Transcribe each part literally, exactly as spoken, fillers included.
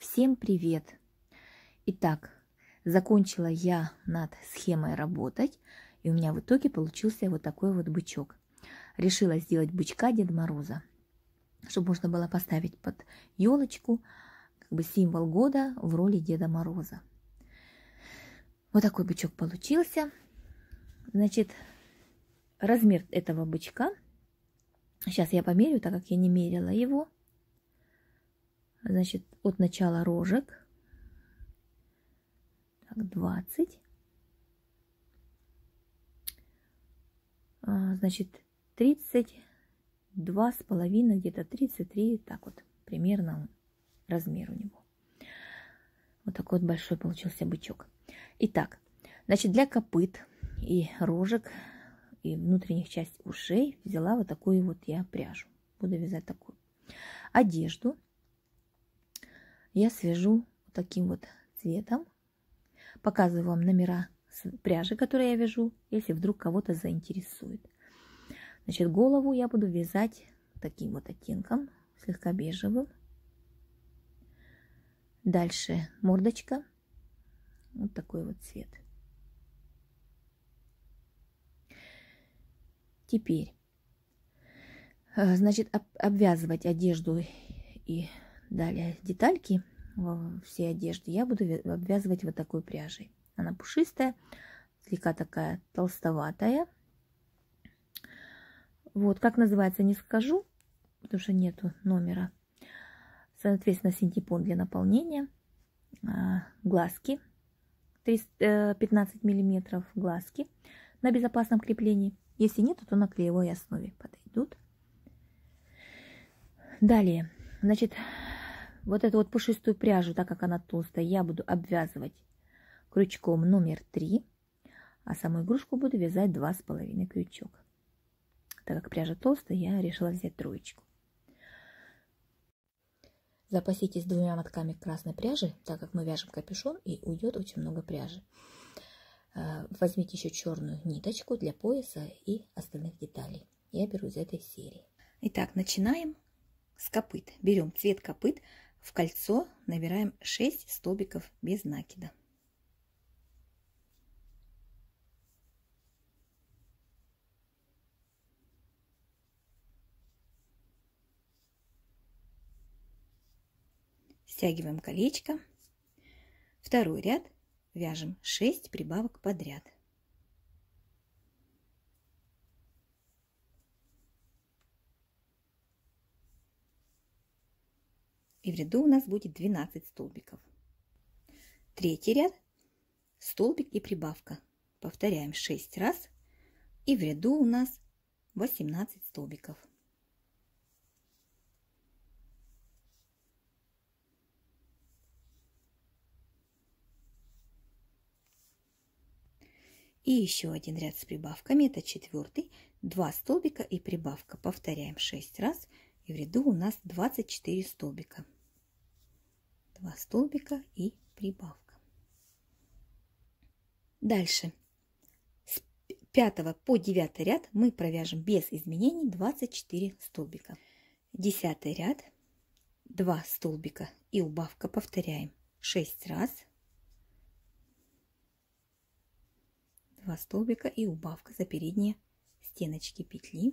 Всем привет! Итак, закончила я над схемой работать, и у меня в итоге получился вот такой вот бычок. Решила сделать бычка Деда Мороза, чтобы можно было поставить под елочку как бы символ года в роли Деда Мороза. Вот такой бычок получился. Значит, размер этого бычка, сейчас я померю, так как я не мерила его. Значит, от начала рожек так, двадцать. Значит, тридцать два с половиной, где-то тридцать три, так вот примерно размер у него. Вот такой вот большой получился бычок. Итак, значит, для копыт и рожек и внутренних частей ушей взяла вот такую вот я пряжу. Буду вязать такую. Одежду я свяжу вот таким вот цветом. Показываю вам номера пряжи, которые я вяжу, если вдруг кого-то заинтересует. Значит, голову я буду вязать таким вот оттенком, слегка бежевым. Дальше мордочка. Вот такой вот цвет. Теперь, значит, обвязывать одежду и далее детальки всей одежды я буду обвязывать вот такой пряжей. Она пушистая, слегка такая толстоватая. Вот, как называется, не скажу, потому что нету номера. Соответственно, синтепон для наполнения. Глазки пятнадцать миллиметров, глазки на безопасном креплении. Если нет, то на клеевой основе подойдут. Далее, значит, вот эту вот пушистую пряжу, так как она толстая, я буду обвязывать крючком номер три, а саму игрушку буду вязать два с половиной крючок. Так как пряжа толстая, я решила взять троечку. Запаситесь двумя мотками красной пряжи, так как мы вяжем капюшон и уйдет очень много пряжи. Возьмите еще черную ниточку для пояса и остальных деталей. Я беру из этой серии. Итак, начинаем с копыт. Берем цвет копыт, в кольцо набираем шесть столбиков без накида. Стягиваем колечко. Второй ряд вяжем шесть прибавок подряд. И в ряду у нас будет двенадцать столбиков. Третий ряд столбик и прибавка. Повторяем шесть раз. И в ряду у нас восемнадцать столбиков. И еще один ряд с прибавками, это четвертый, два столбика и прибавка. Повторяем шесть раз, и в ряду у нас двадцать четыре столбика. два столбика и прибавка. Дальше с пятого по девятый ряд мы провяжем без изменений двадцать четыре столбика. десятый ряд, два столбика и убавка. Повторяем шесть раз. два столбика и убавка за передние стеночки петли.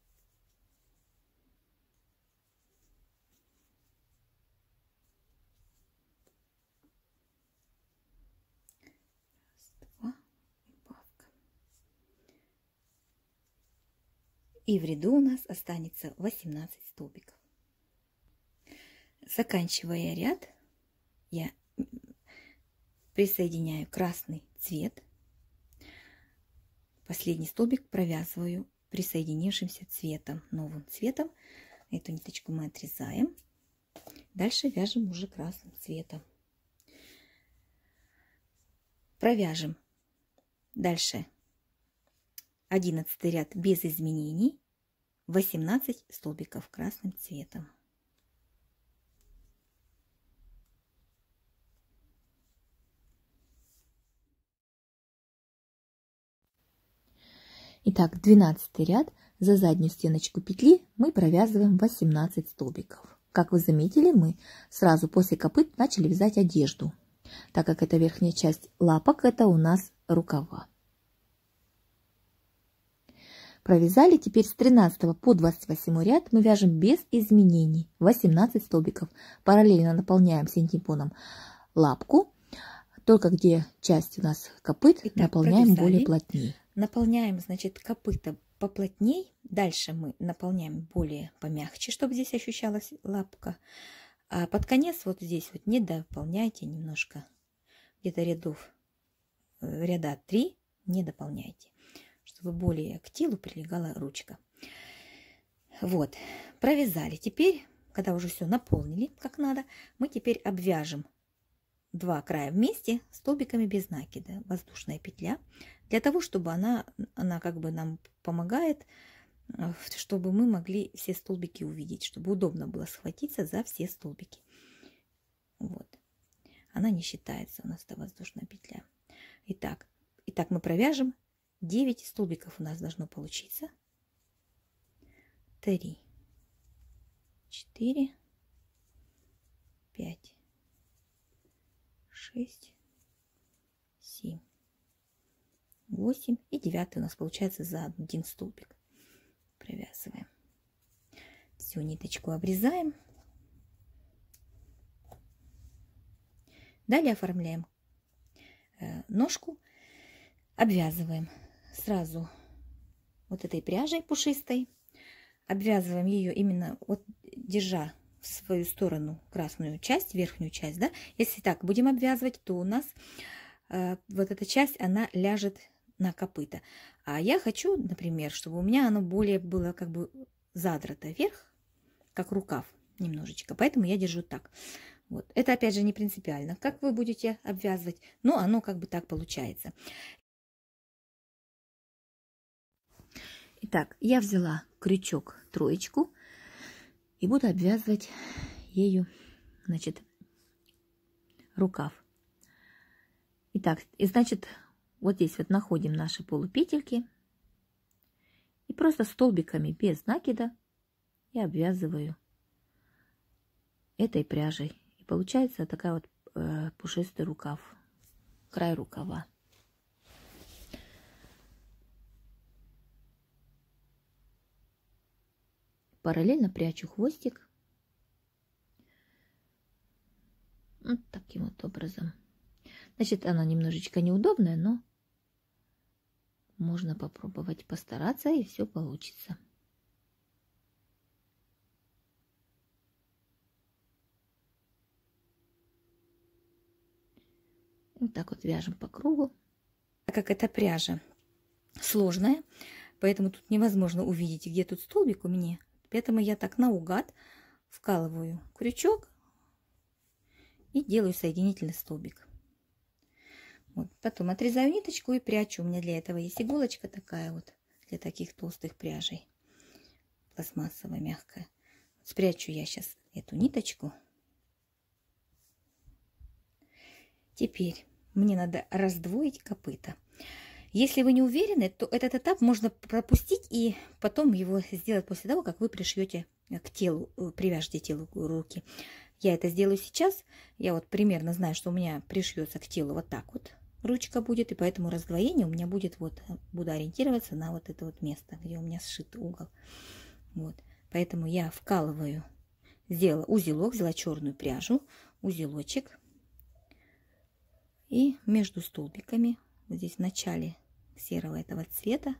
Раз, два, убавка. И в ряду у нас останется восемнадцать столбиков. Заканчивая ряд, я присоединяю красный цвет. Последний столбик провязываю присоединившимся цветом, новым цветом. Эту ниточку мы отрезаем. Дальше вяжем уже красным цветом. Провяжем дальше одиннадцатый ряд без изменений, восемнадцать столбиков красным цветом. Итак, двенадцатый ряд, за заднюю стеночку петли мы провязываем восемнадцать столбиков. как вы заметили, мы сразу после копыт начали вязать одежду, так как это верхняя часть лапок, это у нас рукава. Провязали, теперь с тринадцатого по двадцать восьмой ряд мы вяжем без изменений, восемнадцать столбиков. Параллельно наполняем синтепоном лапку, только где часть у нас копыт, Итак, наполняем провязали. Более плотнее. Наполняем, значит, копыта поплотней, дальше мы наполняем более помягче, чтобы здесь ощущалась лапка. А под конец вот здесь вот не дополняйте немножко, где-то рядов, ряда три не дополняйте, чтобы более к телу прилегала ручка. Вот, провязали. Теперь, когда уже все наполнили как надо, мы теперь обвяжем два края вместе столбиками без накида. Воздушная петля. Для того, чтобы она, она как бы нам помогает, чтобы мы могли все столбики увидеть, чтобы удобно было схватиться за все столбики. Вот. Она не считается у нас, эта воздушная петля. Итак, итак, мы провяжем девять столбиков у нас должно получиться. три, четыре, пять, шесть, семь, восемь и девятый у нас получается за один столбик. Провязываем. Всю ниточку обрезаем. Далее оформляем ножку, обвязываем сразу вот этой пряжей пушистой, обвязываем ее именно вот держа в свою сторону красную часть, верхнюю часть, да. Если так будем обвязывать, то у нас э, вот эта часть, она ляжет на копыта. А я хочу, например, чтобы у меня оно более было как бы задрато вверх, как рукав немножечко, поэтому я держу так. Вот. Это опять же не принципиально, как вы будете обвязывать, но оно как бы так получается. Итак, я взяла крючок троечку и буду обвязывать ею, значит, рукав. Итак, и значит, вот здесь вот находим наши полупетельки и просто столбиками без накида я обвязываю этой пряжей. И получается такая вот э, пушистый рукав, край рукава. Параллельно прячу хвостик. Вот таким вот образом. Значит, она немножечко неудобная, но можно попробовать постараться, и все получится. Вот так вот вяжем по кругу. Так как эта пряжа сложная, поэтому тут невозможно увидеть, где тут столбик у меня. Поэтому я так наугад вкалываю крючок и делаю соединительный столбик. Вот. Потом отрезаю ниточку и прячу. У меня для этого есть иголочка такая вот, для таких толстых пряжей. Пластмассовая, мягкая. Спрячу я сейчас эту ниточку. Теперь мне надо раздвоить копыта. Если вы не уверены, то этот этап можно пропустить и потом его сделать после того, как вы пришьете к телу, привяжете телу руки. Я это сделаю сейчас. Я вот примерно знаю, что у меня пришьется к телу вот так вот ручка будет, и поэтому раздвоение у меня будет вот, буду ориентироваться на вот это вот место, где у меня сшит угол. Вот, поэтому я вкалываю, сделала узелок, взяла черную пряжу, узелочек, и между столбиками, вот здесь в начале серого этого цвета,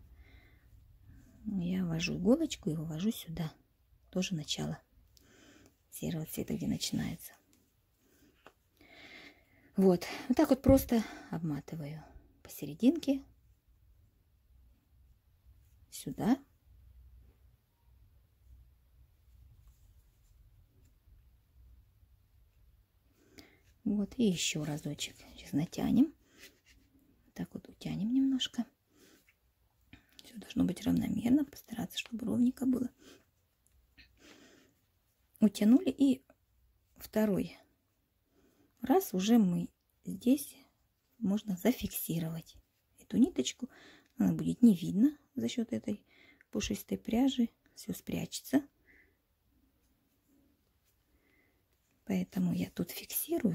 я ввожу иголочку и вывожу сюда, тоже начало серого цвета, где начинается. Вот, вот так вот просто обматываю посерединке сюда. Вот, и еще разочек. Сейчас натянем. Так вот утянем немножко. Все должно быть равномерно. Постараться, чтобы ровненько было. Утянули, и второй раз уже мы здесь можно зафиксировать эту ниточку. Она будет не видно за счет этой пушистой пряжи. Все спрячется. Поэтому я тут фиксирую.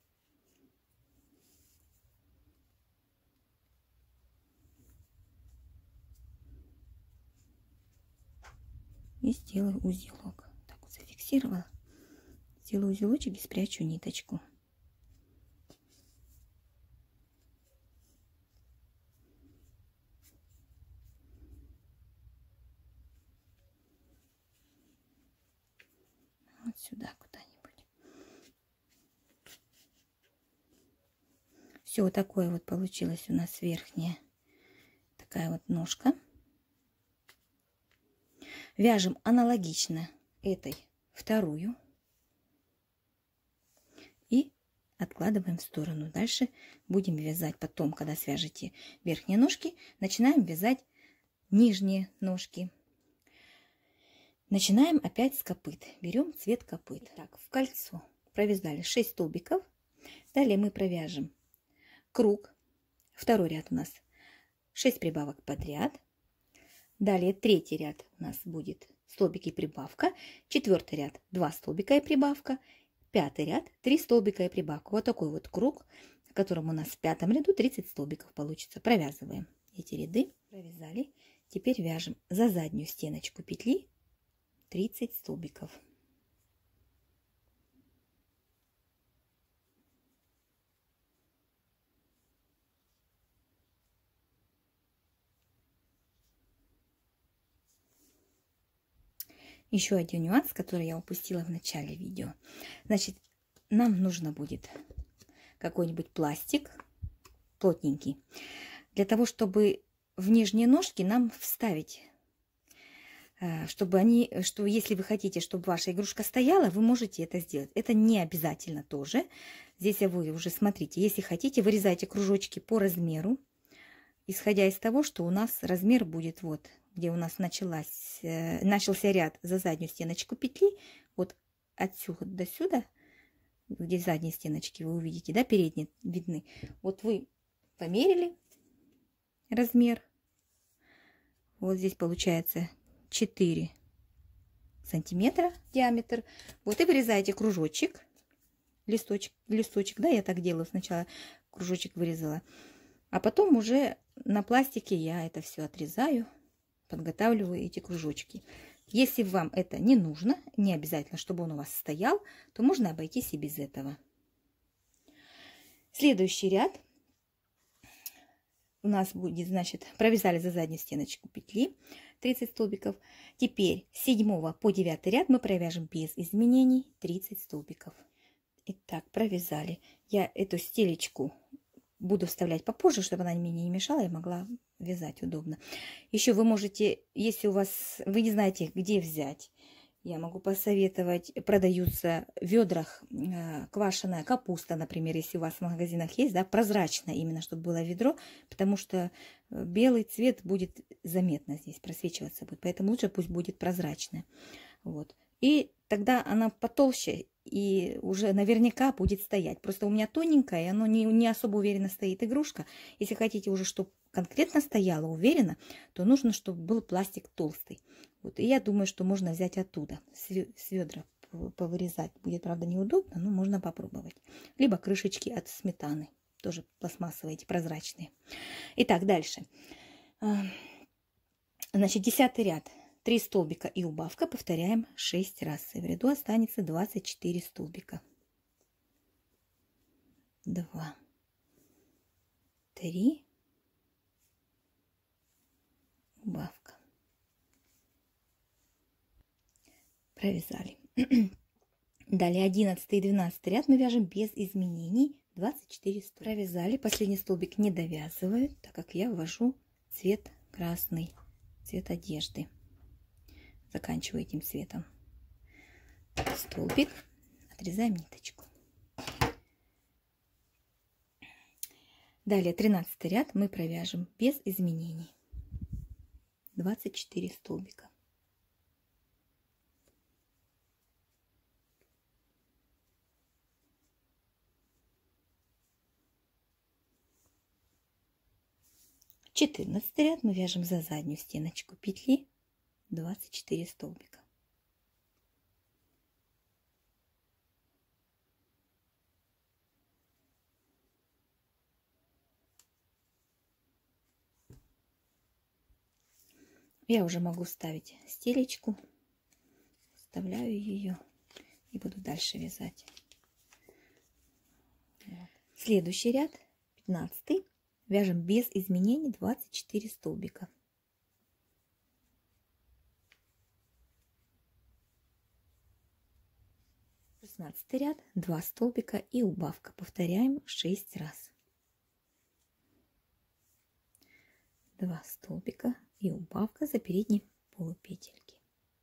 И сделаю узелок. Так вот зафиксировала. Сделаю узелочек и спрячу ниточку. Вот сюда куда-нибудь. Все, вот такое вот получилось у нас верхняя такая вот ножка. Вяжем аналогично этой вторую и откладываем в сторону. Дальше будем вязать потом, когда свяжете верхние ножки, начинаем вязать нижние ножки. Начинаем опять с копыт. Берем цвет копыт. Так, в кольцо провязали шесть столбиков. Далее мы провяжем круг. Второй ряд у нас шесть прибавок подряд. Далее третий ряд у нас будет столбик и прибавка. Четвертый ряд два столбика и прибавка. Пятый ряд три столбика и прибавка. Вот такой вот круг, в котором у нас в пятом ряду тридцать столбиков получится. Провязываем эти ряды. Провязали. Теперь вяжем за заднюю стеночку петли тридцать столбиков. Еще один нюанс, который я упустила в начале видео. Значит, нам нужно будет какой-нибудь пластик плотненький. Для того, чтобы в нижние ножки нам вставить, чтобы они, что если вы хотите, чтобы ваша игрушка стояла, вы можете это сделать. Это не обязательно тоже. Здесь вы уже смотрите, если хотите, вырезайте кружочки по размеру, исходя из того, что у нас размер будет вот, где у нас началась, э, начался ряд за заднюю стеночку петли, вот отсюда до сюда, где задние стеночки вы увидите, да, передние видны. Вот вы померили размер, вот здесь получается четыре сантиметра диаметр, вот и вырезаете кружочек, листочек, листочек, да, я так делаю, сначала кружочек вырезала, а потом уже на пластике я это все отрезаю, подготавливаю эти кружочки. Если вам это не нужно, не обязательно, чтобы он у вас стоял, то можно обойтись и без этого. Следующий ряд у нас будет, значит, провязали за заднюю стеночку петли тридцать столбиков. Теперь с седьмого по девятый ряд мы провяжем без изменений тридцать столбиков. Итак, провязали. Я эту стелечку буду вставлять попозже, чтобы она мне не мешала, я могла вязать удобно. Еще вы можете, если у вас, вы не знаете, где взять, я могу посоветовать, продаются в ведрах э, квашеная капуста, например, если у вас в магазинах есть, да, прозрачная именно, чтобы было ведро, потому что белый цвет будет заметно здесь просвечиваться будет, поэтому лучше пусть будет прозрачная. Вот. И тогда она потолще и уже наверняка будет стоять. Просто у меня тоненькая, и оно не, не особо уверенно стоит игрушка. Если хотите уже, чтобы конкретно стояла уверенно, то нужно, чтобы был пластик толстый. Вот. И я думаю, что можно взять оттуда, с ведра повырезать. Будет, правда, неудобно, но можно попробовать. Либо крышечки от сметаны, тоже пластмассовые, эти прозрачные. Итак, дальше. Значит, десятый ряд. три столбика и убавка, повторяем шесть раз. И в ряду останется двадцать четыре столбика. два, три, убавка. Провязали. Далее одиннадцатый и двенадцатый ряд мы вяжем без изменений. двадцать четыре столбика. Провязали. Последний столбик не довязываю, так как я ввожу цвет красный, цвет одежды. Заканчиваю этим цветом столбик, отрезаем ниточку. Далее тринадцатый ряд мы провяжем без изменений. двадцать четыре столбика. четырнадцатый ряд мы вяжем за заднюю стеночку петли двадцать четыре столбика. Я уже могу ставить стелечку. Вставляю ее и буду дальше вязать. Вот. Следующий ряд, пятнадцатый. Вяжем без изменений двадцать четыре столбика. шестнадцатый ряд, два столбика и убавка. Повторяем шесть раз. два столбика и убавка за передние полупетельки.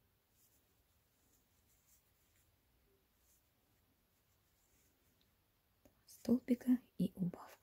Столбика и убавка.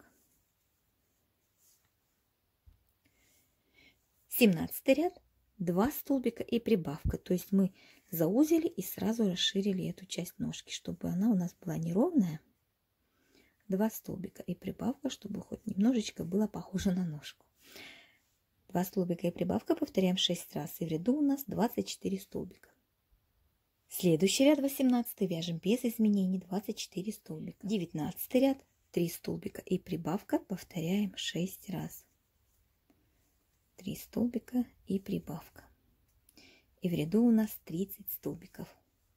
семнадцатый ряд, два столбика и прибавка. То есть мы заузили и сразу расширили эту часть ножки, чтобы она у нас была неровная. два столбика и прибавка, чтобы хоть немножечко было похоже на ножку. два столбика и прибавка повторяем шесть раз. И в ряду у нас двадцать четыре столбика. Следующий ряд, восемнадцатый, вяжем без изменений двадцать четыре столбика. девятнадцатый ряд, три столбика и прибавка, повторяем шесть раз. три столбика и прибавка. И в ряду у нас тридцать столбиков.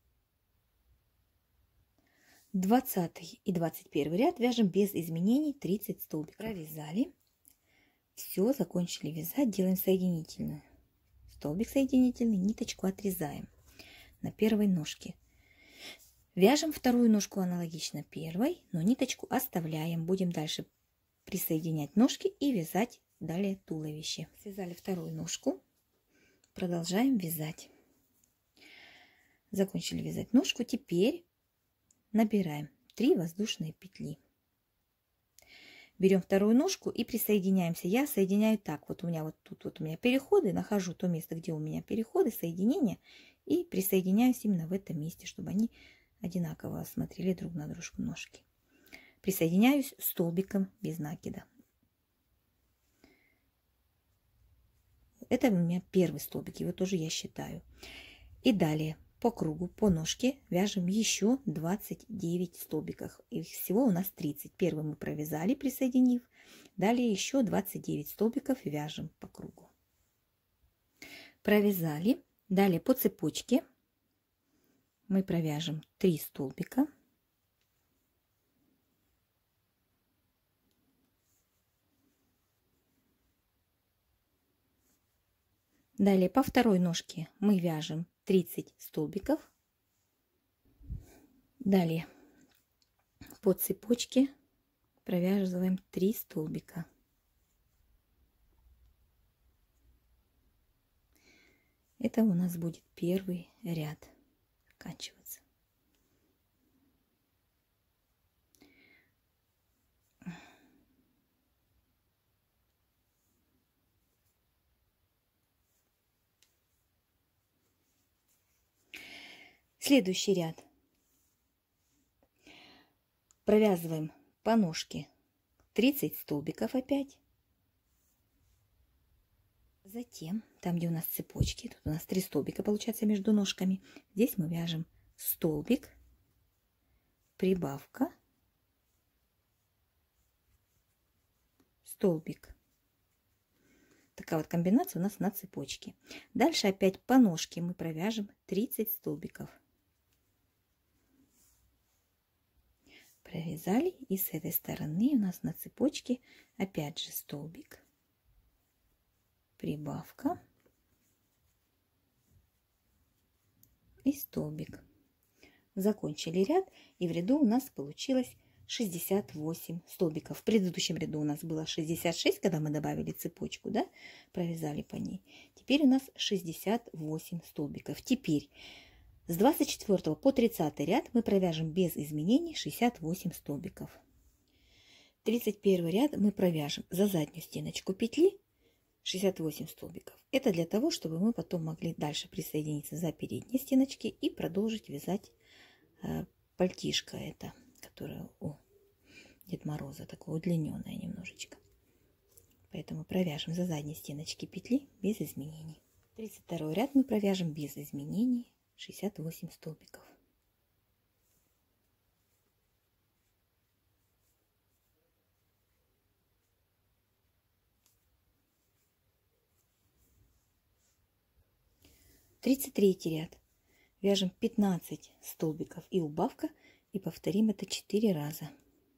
двадцатый и двадцать первый ряд вяжем без изменений тридцать столбиков. Провязали. Все, закончили вязать, делаем соединительную. Столбик соединительный, ниточку отрезаем на первой ножке. Вяжем вторую ножку аналогично первой, но ниточку оставляем. Будем дальше присоединять ножки и вязать далее туловище. Связали вторую ножку, продолжаем вязать. Закончили вязать ножку, теперь набираем три воздушные петли. Берем вторую ножку и присоединяемся. Я соединяю так. Вот у меня вот тут вот у меня переходы. Нахожу то место, где у меня переходы, соединения. И присоединяюсь именно в этом месте, чтобы они одинаково смотрели друг на дружку ножки. Присоединяюсь столбиком без накида. Это у меня первый столбик. Его тоже я считаю. И далее по кругу, по ножке вяжем еще двадцать девять столбиков. Их всего у нас тридцать. Первый мы провязали, присоединив. Далее еще двадцать девять столбиков вяжем по кругу. Провязали. Далее по цепочке мы провяжем три столбика. Далее по второй ножке мы вяжем тридцать столбиков. Далее по цепочке провязываем три столбика. Это у нас будет первый ряд заканчиваться. Следующий ряд. Провязываем по ножке тридцать столбиков опять. Затем, там, где у нас цепочки, тут у нас три столбика получается между ножками. Здесь мы вяжем столбик, прибавка, столбик. Такая вот комбинация у нас на цепочке. Дальше опять по ножке мы провяжем тридцать столбиков. Провязали, и с этой стороны у нас на цепочке опять же столбик, прибавка и столбик. Закончили ряд, и в ряду у нас получилось шестьдесят восемь столбиков. В предыдущем ряду у нас было шестьдесят шесть, когда мы добавили цепочку, да, провязали по ней. Теперь у нас шестьдесят восемь столбиков. Теперь с двадцать четвёртого по тридцатый ряд мы провяжем без изменений шестьдесят восемь столбиков. тридцать первый ряд мы провяжем за заднюю стеночку петли шестьдесят восемь столбиков. Это для того, чтобы мы потом могли дальше присоединиться за передние стеночки и продолжить вязать э, пальтишко это, которое у Деда Мороза, такое удлиненное немножечко. Поэтому провяжем за задние стеночки петли без изменений. тридцать второй ряд мы провяжем без изменений шестьдесят восемь столбиков. тридцать третий ряд. Вяжем пятнадцать столбиков и убавка, и повторим это четыре раза.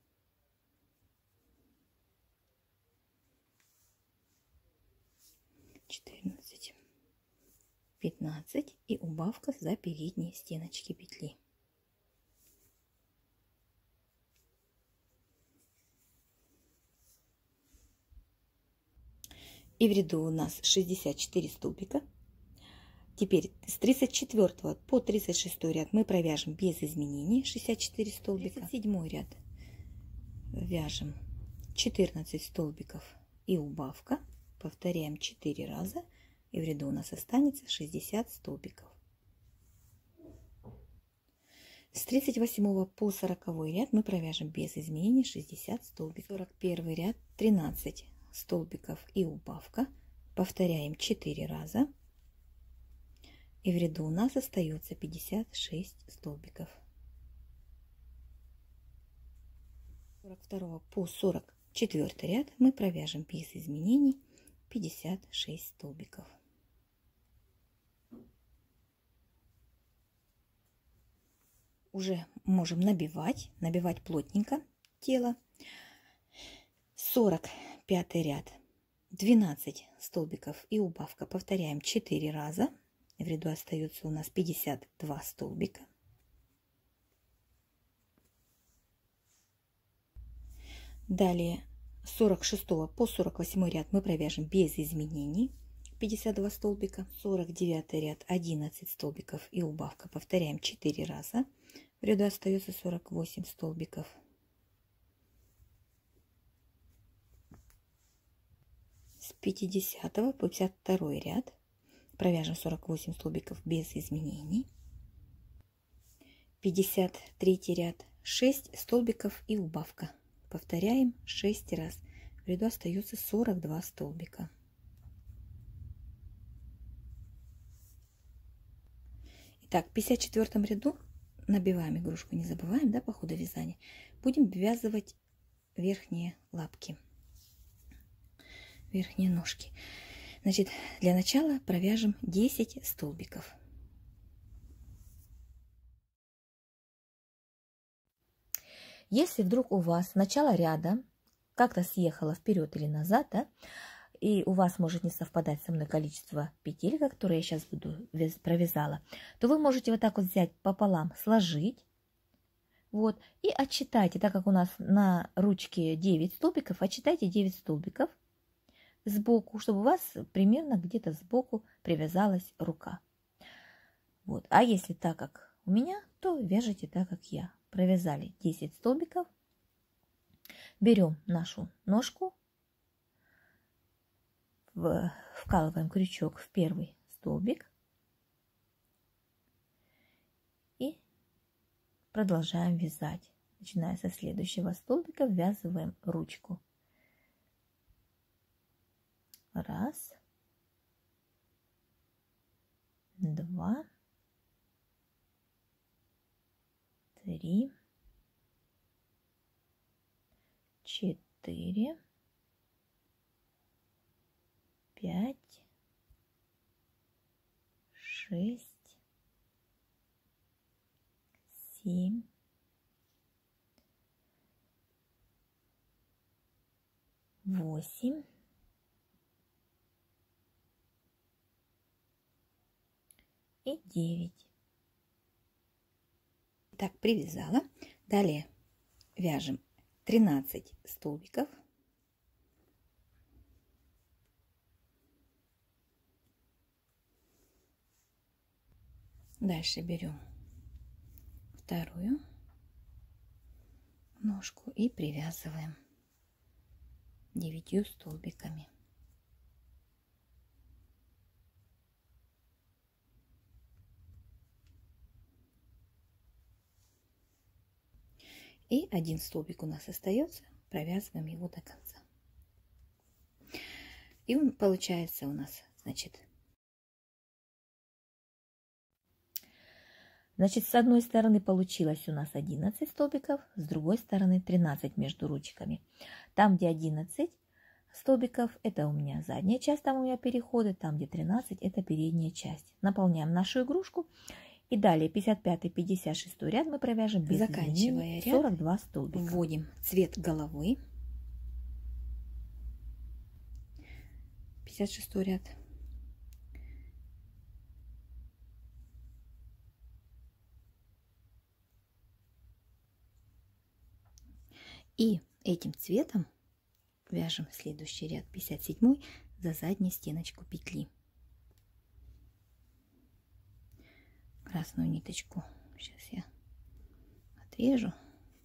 четырнадцать, пятнадцать и убавка за передние стеночки петли. И в ряду у нас шестьдесят четыре столбика. Теперь с тридцать четвёртого по тридцать шестой ряд мы провяжем без изменений шестьдесят четыре столбика. тридцать седьмой ряд вяжем четырнадцать столбиков и убавка. Повторяем четыре раза. И в ряду у нас останется шестьдесят столбиков. С тридцать восьмого по сороковой ряд мы провяжем без изменений шестьдесят столбиков. сорок первый ряд тринадцать столбиков и убавка. Повторяем четыре раза. И в ряду у нас остается пятьдесят шесть столбиков. с сорок второго по сорок четвёртый ряд мы провяжем без изменений пятьдесят шесть столбиков. Уже можем набивать, набивать плотненько тело. сорок пятый ряд двенадцать столбиков и убавка. Повторяем четыре раза. В ряду остается у нас пятьдесят два столбика. Далее с сорок шестого по сорок восьмой ряд мы провяжем без изменений пятьдесят два столбика. сорок девятый ряд одиннадцать столбиков и убавка. Повторяем четыре раза. В ряду остается сорок восемь столбиков. С пятидесятого по пятьдесят второй ряд провяжем сорок восемь столбиков без изменений. пятьдесят третий ряд шесть столбиков и убавка. Повторяем шесть раз. В ряду остается сорок два столбика. Итак, в пятьдесят четвёртом ряду набиваем игрушку, не забываем, да, по ходу вязания. Будем ввязывать верхние лапки, верхние ножки. Значит, для начала провяжем десять столбиков. Если вдруг у вас начало ряда как-то съехало вперед или назад, да, и у вас может не совпадать со мной количество петель, которые я сейчас буду провязала, то вы можете вот так вот взять пополам, сложить, вот, и отсчитайте, так как у нас на ручке девять столбиков, отсчитайте девять столбиков сбоку, чтобы у вас примерно где-то сбоку привязалась рука. Вот. А если так, как у меня, то вяжите так, как я. Провязали десять столбиков. Берем нашу ножку, вкалываем крючок в первый столбик и продолжаем вязать. Начиная со следующего столбика ввязываем ручку. Раз, два, три, четыре, пять, шесть, семь, восемь, и девять. Так, привязала. Далее вяжем тринадцать столбиков. Дальше берем вторую ножку и привязываем девятью столбиками. И один столбик у нас остается, провязываем его до конца. И он получается у нас, значит, значит, с одной стороны получилось у нас одиннадцать столбиков, с другой стороны тринадцать между ручками. Там, где одиннадцать, столбиков, это у меня задняя часть, там у меня переходы, там где тринадцать, это передняя часть. Наполняем нашу игрушку. И далее пятьдесят пятый пятьдесят шестой ряд мы провяжем без Заканчивая изменений, ряд, сорок два столбика. Вводим цвет головы. пятьдесят шестой ряд. И этим цветом вяжем следующий ряд, пятьдесят седьмой, за заднюю стеночку петли. Красную ниточку сейчас я отрежу.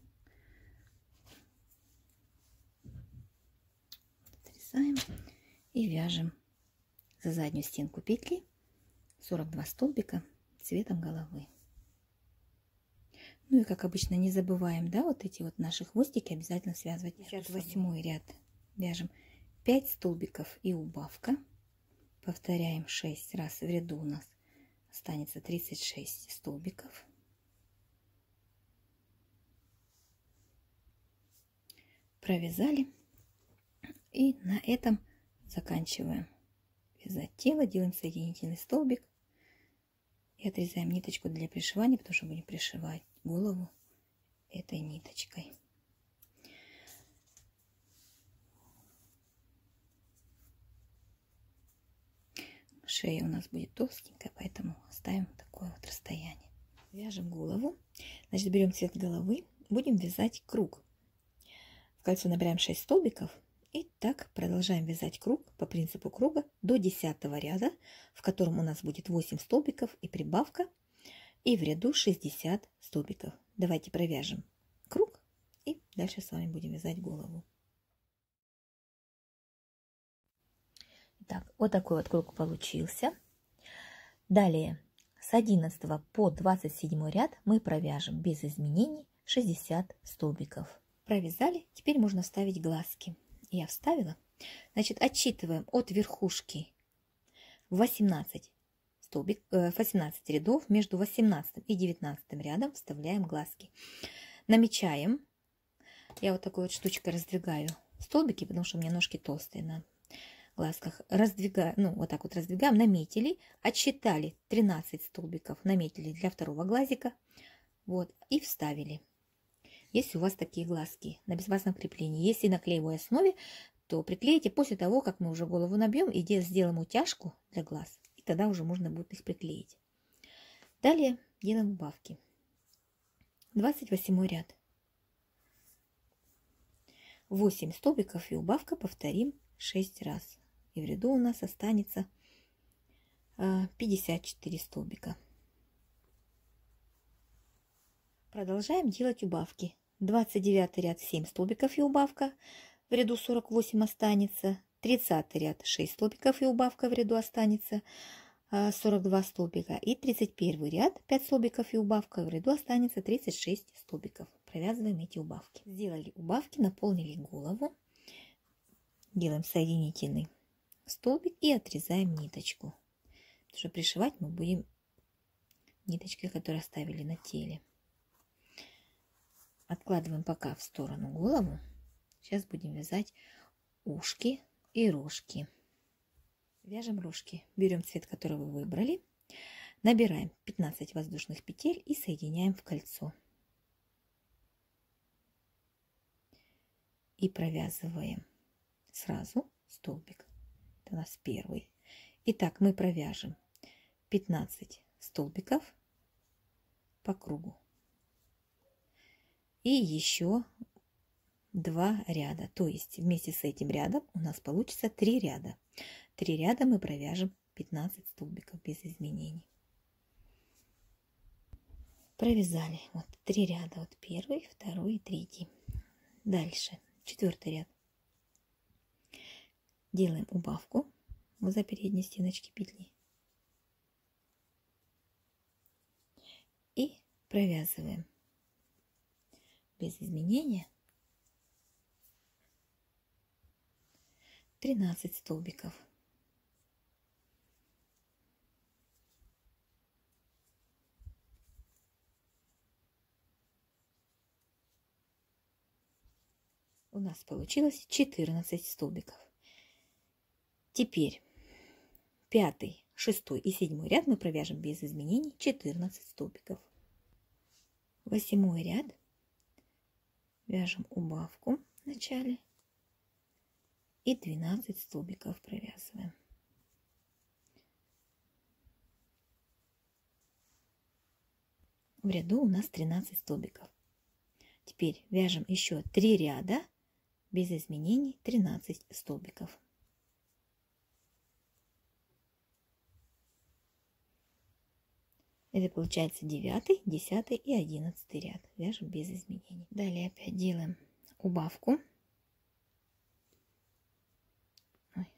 Отрезаем и вяжем за заднюю стенку петли сорок два столбика цветом головы. Ну и как обычно не забываем, да, вот эти вот наши хвостики обязательно связывать. пятьдесят восьмой ряд вяжем пять столбиков и убавка. Повторяем шесть раз в ряду, у нас останется тридцать шесть столбиков. Провязали. И на этом заканчиваем вязать тело, делаем соединительный столбик и отрезаем ниточку для пришивания, потому что будем пришивать голову этой ниточкой. Шея у нас будет толстенькая, поэтому оставим такое вот расстояние. Вяжем голову. Значит, берем цвет головы, будем вязать круг. В кольцо набираем шесть столбиков и так продолжаем вязать круг по принципу круга до десятого ряда, в котором у нас будет восемь столбиков и прибавка, и в ряду шестьдесят столбиков. Давайте провяжем круг и дальше с вами будем вязать голову. Так, вот такой вот круг получился. Далее с одиннадцатого по двадцать седьмой ряд мы провяжем без изменений шестьдесят столбиков. Провязали, теперь можно вставить глазки. Я вставила. Значит, отсчитываем от верхушки восемнадцать столбик, восемнадцать рядов. Между восемнадцатым и девятнадцатым рядом вставляем глазки. Намечаем. Я вот такой вот штучкой раздвигаю столбики, потому что у меня ножки толстые на глазках. Раздвигаем, ну вот так вот раздвигаем, наметили, отсчитали тринадцать столбиков, наметили для второго глазика, вот, и вставили. Если у вас такие глазки на безопасном креплении, если на клеевой основе, то приклейте после того, как мы уже голову набьем и сделаем утяжку для глаз, и тогда уже можно будет их приклеить. Далее делаем убавки. двадцать восьмой ряд. восемь столбиков и убавка повторим шесть раз. И в ряду у нас останется пятьдесят четыре столбика. Продолжаем делать убавки. двадцать девятый ряд семь столбиков и убавка. В ряду сорок восемь останется. тридцатый ряд шесть столбиков и убавка. В ряду останется сорок два столбика. И тридцать первый ряд пять столбиков и убавка. В ряду останется тридцать шесть столбиков. Провязываем эти убавки. Сделали убавки, наполнили голову. Делаем соединительный столбик и отрезаем ниточку. Потому что пришивать мы будем ниточкой, которую оставили на теле. Откладываем пока в сторону голову. Сейчас будем вязать ушки и рожки. Вяжем рожки. Берем цвет, который вы выбрали. Набираем пятнадцать воздушных петель и соединяем в кольцо. И провязываем сразу столбик. Это у нас первый. Итак, мы провяжем пятнадцать столбиков по кругу. И еще два ряда. То есть вместе с этим рядом у нас получится три ряда. Три ряда мы провяжем пятнадцать столбиков без изменений. Провязали вот три ряда. Вот первый, второй и третий. Дальше четвертый ряд. Делаем убавку за передней стеночки петли. И провязываем без изменения тринадцать столбиков. У нас получилось четырнадцать столбиков. Теперь пятый, шестой и седьмой ряд мы провяжем без изменений четырнадцать столбиков. Восьмой ряд вяжем убавку в начале и двенадцать столбиков провязываем. В ряду у нас тринадцать столбиков. Теперь вяжем еще три ряда без изменений тринадцать столбиков. Это получается девятый, десятый и одиннадцатый ряд. Вяжем без изменений. Далее опять делаем убавку. Ой.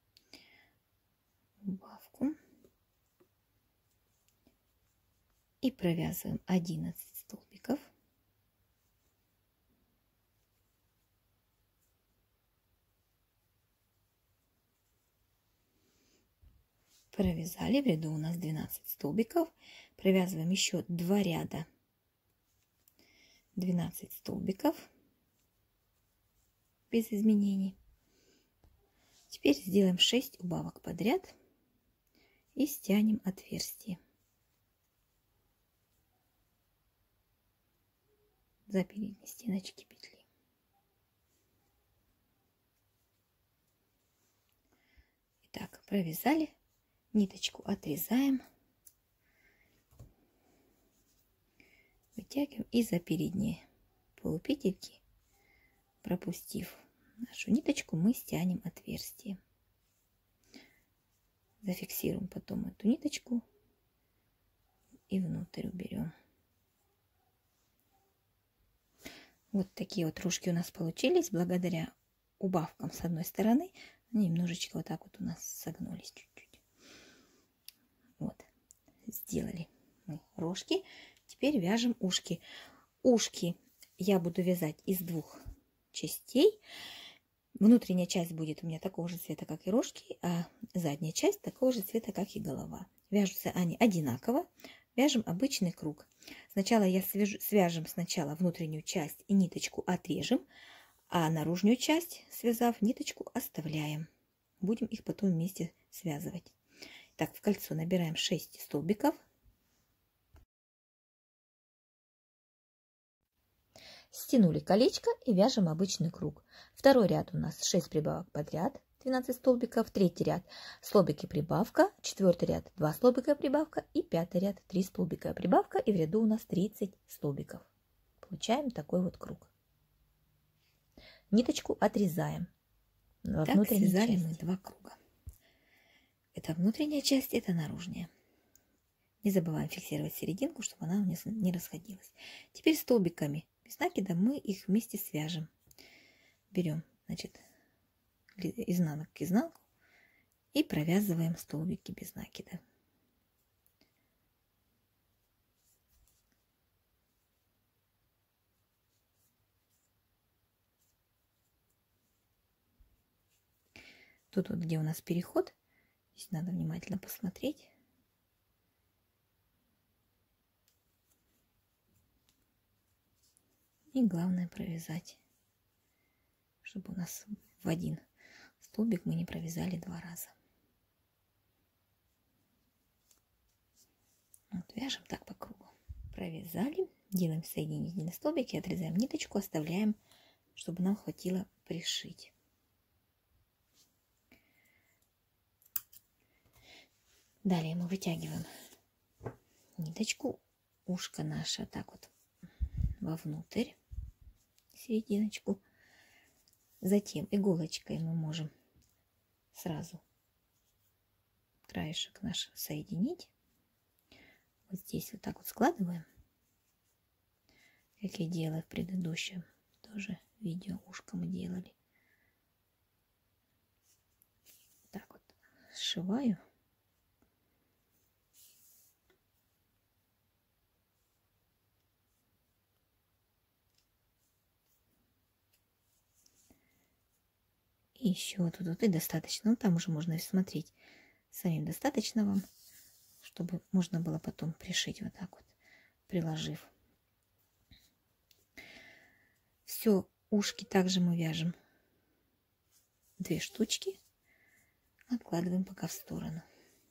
Убавку. И провязываем одиннадцать столбиков. Провязали, в ряду у нас двенадцать столбиков. Провязываем еще два ряда, двенадцать столбиков без изменений. Теперь сделаем шесть убавок подряд и стянем отверстие за передние стеночки петли. Итак, провязали, ниточку отрезаем, вытягиваем и за передние полупетельки, пропустив нашу ниточку, мы стянем отверстие. Зафиксируем потом эту ниточку и внутрь уберем. Вот такие вот рожки у нас получились благодаря убавкам с одной стороны. Они немножечко вот так вот у нас согнулись чуть-чуть. Вот, сделали мы рожки. Теперь вяжем ушки. Ушки я буду вязать из двух частей. Внутренняя часть будет у меня такого же цвета, как и рожки, а задняя часть такого же цвета, как и голова. Вяжутся они одинаково. Вяжем обычный круг. Сначала я свяжу, свяжем сначала внутреннюю часть и ниточку отрежем, а наружную часть, связав, ниточку оставляем. Будем их потом вместе связывать. Так, в кольцо набираем шесть столбиков. Стянули колечко и вяжем обычный круг. Второй ряд у нас шесть прибавок подряд, двенадцать столбиков. Третий ряд столбики прибавка. Четвертый ряд два столбика прибавка. И пятый ряд три столбика прибавка. И в ряду у нас тридцать столбиков. Получаем такой вот круг. Ниточку отрезаем. Так, связали мы два круга. Это внутренняя часть, это наружная. Не забываем фиксировать серединку, чтобы она у нас не расходилась. Теперь столбиками без накида мы их вместе свяжем. Берем, значит, изнанок к изнанку и провязываем столбики без накида. Тут вот, где у нас переход, здесь надо внимательно посмотреть. И главное провязать, чтобы у нас в один столбик мы не провязали два раза. Вот, вяжем так по кругу. Провязали, делаем соединительный столбик и отрезаем ниточку, оставляем, чтобы нам хватило пришить. Далее мы вытягиваем ниточку, ушко наше так вот вовнутрь, серединочку. Затем иголочкой мы можем сразу краешек наш соединить. Вот здесь вот так вот складываем, как я делала в предыдущем тоже видео, ушко мы делали. Так вот сшиваю. И еще вот тут вот и достаточно. Ну, там уже можно смотреть самим, достаточно вам, чтобы можно было потом пришить вот так вот, приложив. Все ушки также мы вяжем две штучки. Откладываем пока в сторону.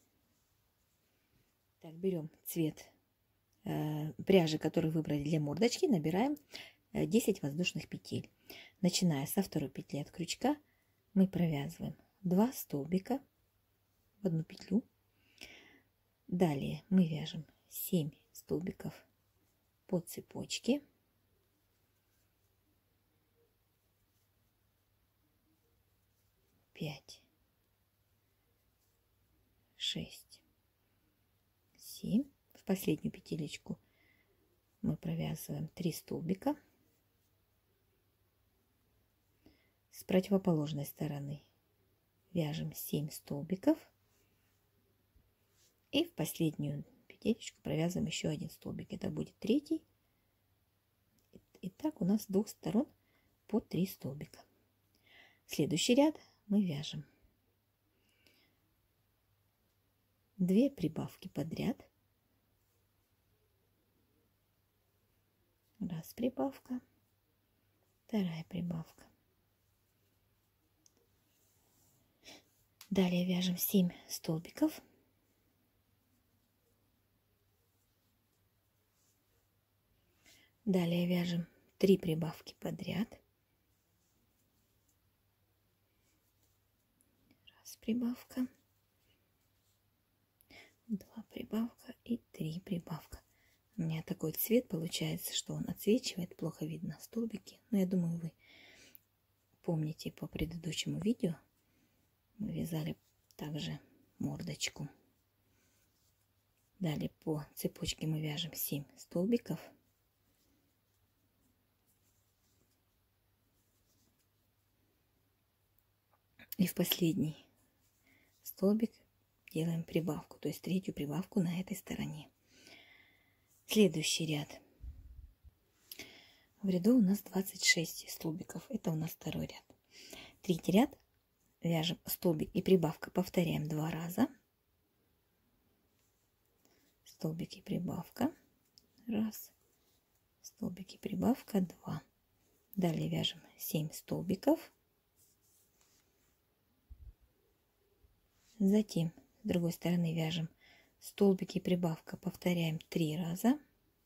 Так, берем цвет э, пряжи, который выбрали для мордочки, набираем э, десять воздушных петель. Начиная со второй петли от крючка, мы провязываем два столбика в одну петлю. Далее мы вяжем семь столбиков по цепочке. пять, шесть, семь. В последнюю петелечку мы провязываем три столбика. С противоположной стороны вяжем семь столбиков. И в последнюю петелечку провязываем еще один столбик. Это будет третий. И так у нас с двух сторон по три столбика. Следующий ряд мы вяжем две прибавки подряд. Раз прибавка, вторая прибавка. Далее вяжем семь столбиков. Далее вяжем три прибавки подряд. Раз прибавка, два прибавка и три прибавка. У меня такой цвет получается, что он отсвечивает, плохо видно столбики. Но я думаю, вы помните по предыдущему видео, мы вязали также мордочку. Далее по цепочке мы вяжем семь столбиков. И в последний столбик делаем прибавку, то есть третью прибавку на этой стороне. Следующий ряд. В ряду у нас двадцать шесть столбиков. Это у нас второй ряд. Третий ряд. Вяжем столбик и прибавка. Повторяем два раза. Столбик и прибавка. Раз. Столбик и прибавка. Два. Далее вяжем семь столбиков. Затем с другой стороны вяжем столбики и прибавка, повторяем три раза.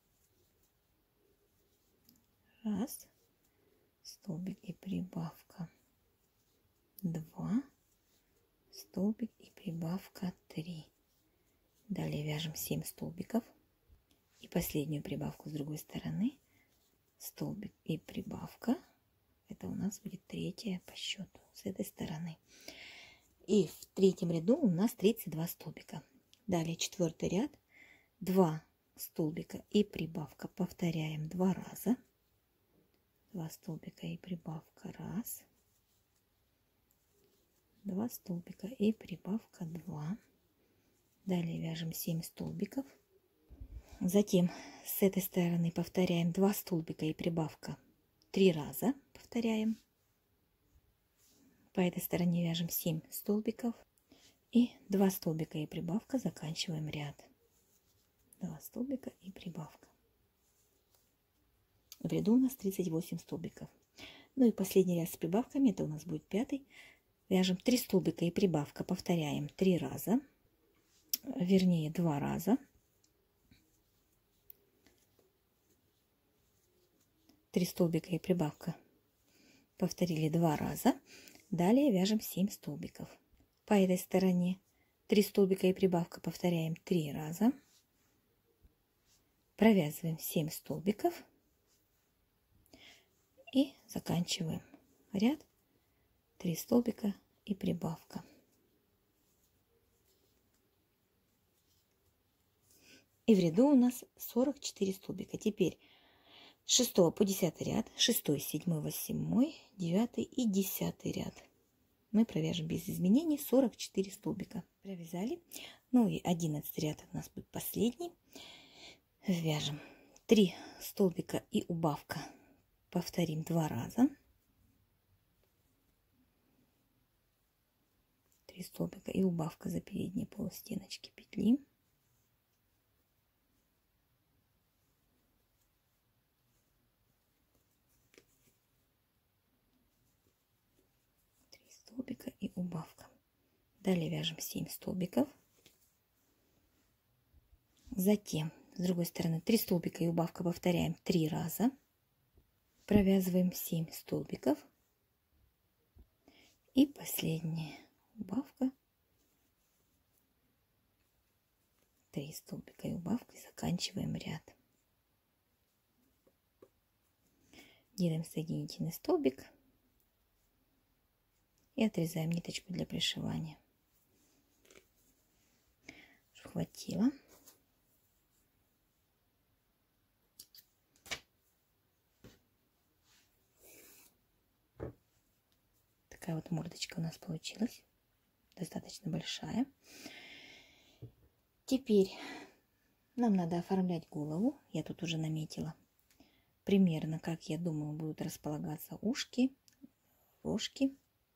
Раз, столбик и прибавка, два, столбик и прибавка, три. Далее вяжем семь столбиков и последнюю прибавку с другой стороны, столбик и прибавка. Это у нас будет третья по счету с этой стороны. И в третьем ряду у нас тридцать два столбика. Далее четвертый ряд, два столбика и прибавка, повторяем два раза. два столбика и прибавка, раз. два столбика и прибавка, два. Далее вяжем семь столбиков. Затем с этой стороны повторяем два столбика и прибавка, три раза повторяем. По этой стороне вяжем семь столбиков и два столбика и прибавка, заканчиваем ряд. два столбика и прибавка. В ряду у нас тридцать восемь столбиков. Ну и последний ряд с прибавками, это у нас будет пятый. Вяжем три столбика и прибавка, повторяем три раза, вернее два раза. три столбика и прибавка, повторили два раза. Далее вяжем семь столбиков. По этой стороне три столбика и прибавка, повторяем три раза. Провязываем семь столбиков и заканчиваем ряд. три столбика и прибавка. И в ряду у нас сорок четыре столбика. Теперь с шестого по десятый ряд, шестой, седьмой, восьмой, девятый и десятый ряд мы провяжем без изменений сорок четыре столбика. Провязали. Ну и одиннадцатый ряд у нас будет последний. Вяжем три столбика и убавка, повторим два раза. три столбика и убавка за передние полустеночки петли. три столбика и убавка. Далее вяжем семь столбиков. Затем с другой стороны три столбика и убавка повторяем три раза. Провязываем семь столбиков. И последняя убавка. три столбика и убавка. И заканчиваем ряд. Делаем соединительный столбик. И отрезаем ниточку для пришивания. Хватило. Такая вот мордочка у нас получилась. Достаточно большая. Теперь нам надо оформлять голову. Я тут уже наметила примерно, как я думаю, будут располагаться ушки, рожки.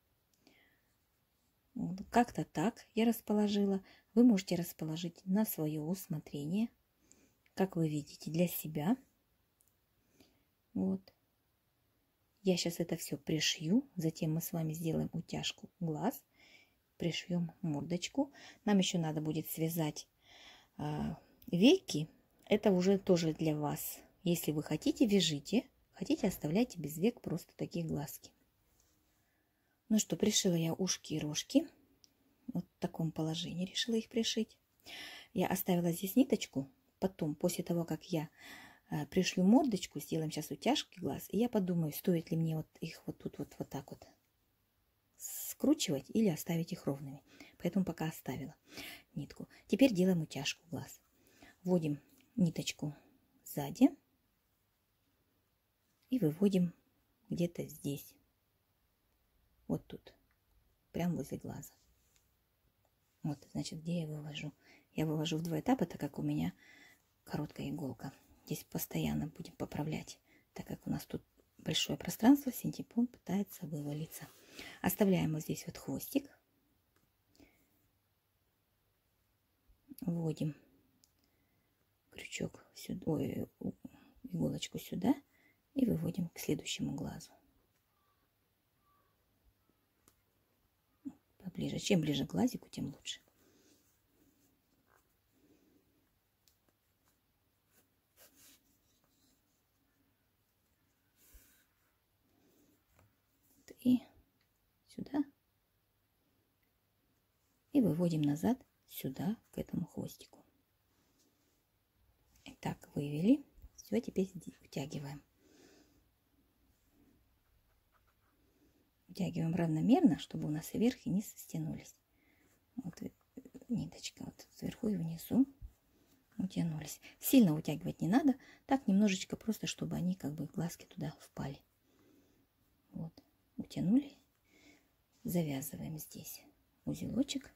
Вот, как-то так я расположила. Вы можете расположить на свое усмотрение, как вы видите, для себя. Вот. Я сейчас это все пришью. Затем мы с вами сделаем утяжку глаз. Пришьем мордочку. Нам еще надо будет связать э, веки. Это уже тоже для вас. Если вы хотите, вяжите. Хотите, оставляйте без век просто такие глазки. Ну что, пришила я ушки и рожки. Вот в таком положении решила их пришить. Я оставила здесь ниточку. Потом, после того, как я э, пришью мордочку, сделаем сейчас утяжки глаз. И я подумаю, стоит ли мне вот их вот тут вот, вот так вот скручивать или оставить их ровными. Поэтому пока оставила нитку. Теперь делаем утяжку глаз. Вводим ниточку сзади. И выводим где-то здесь. Вот тут. Прямо возле глаза. Вот, значит, где я вывожу? Я вывожу в два этапа, так как у меня короткая иголка. Здесь постоянно будем поправлять, так как у нас тут большое пространство, синтепон пытается вывалиться. Оставляем вот здесь вот хвостик. Вводим крючок сюда, ой, иголочку сюда и выводим к следующему глазу. Поближе. Чем ближе к глазику, тем лучше. И сюда. И выводим назад сюда, к этому хвостику. Итак, вывели. Все, теперь вытягиваем. Вытягиваем равномерно, чтобы у нас и вверх, и низ стянулись. Вот ниточка вот сверху и внизу утянулись. Сильно утягивать не надо. Так немножечко просто, чтобы они как бы глазки туда впали. Вот. Утянули. Завязываем здесь узелочек.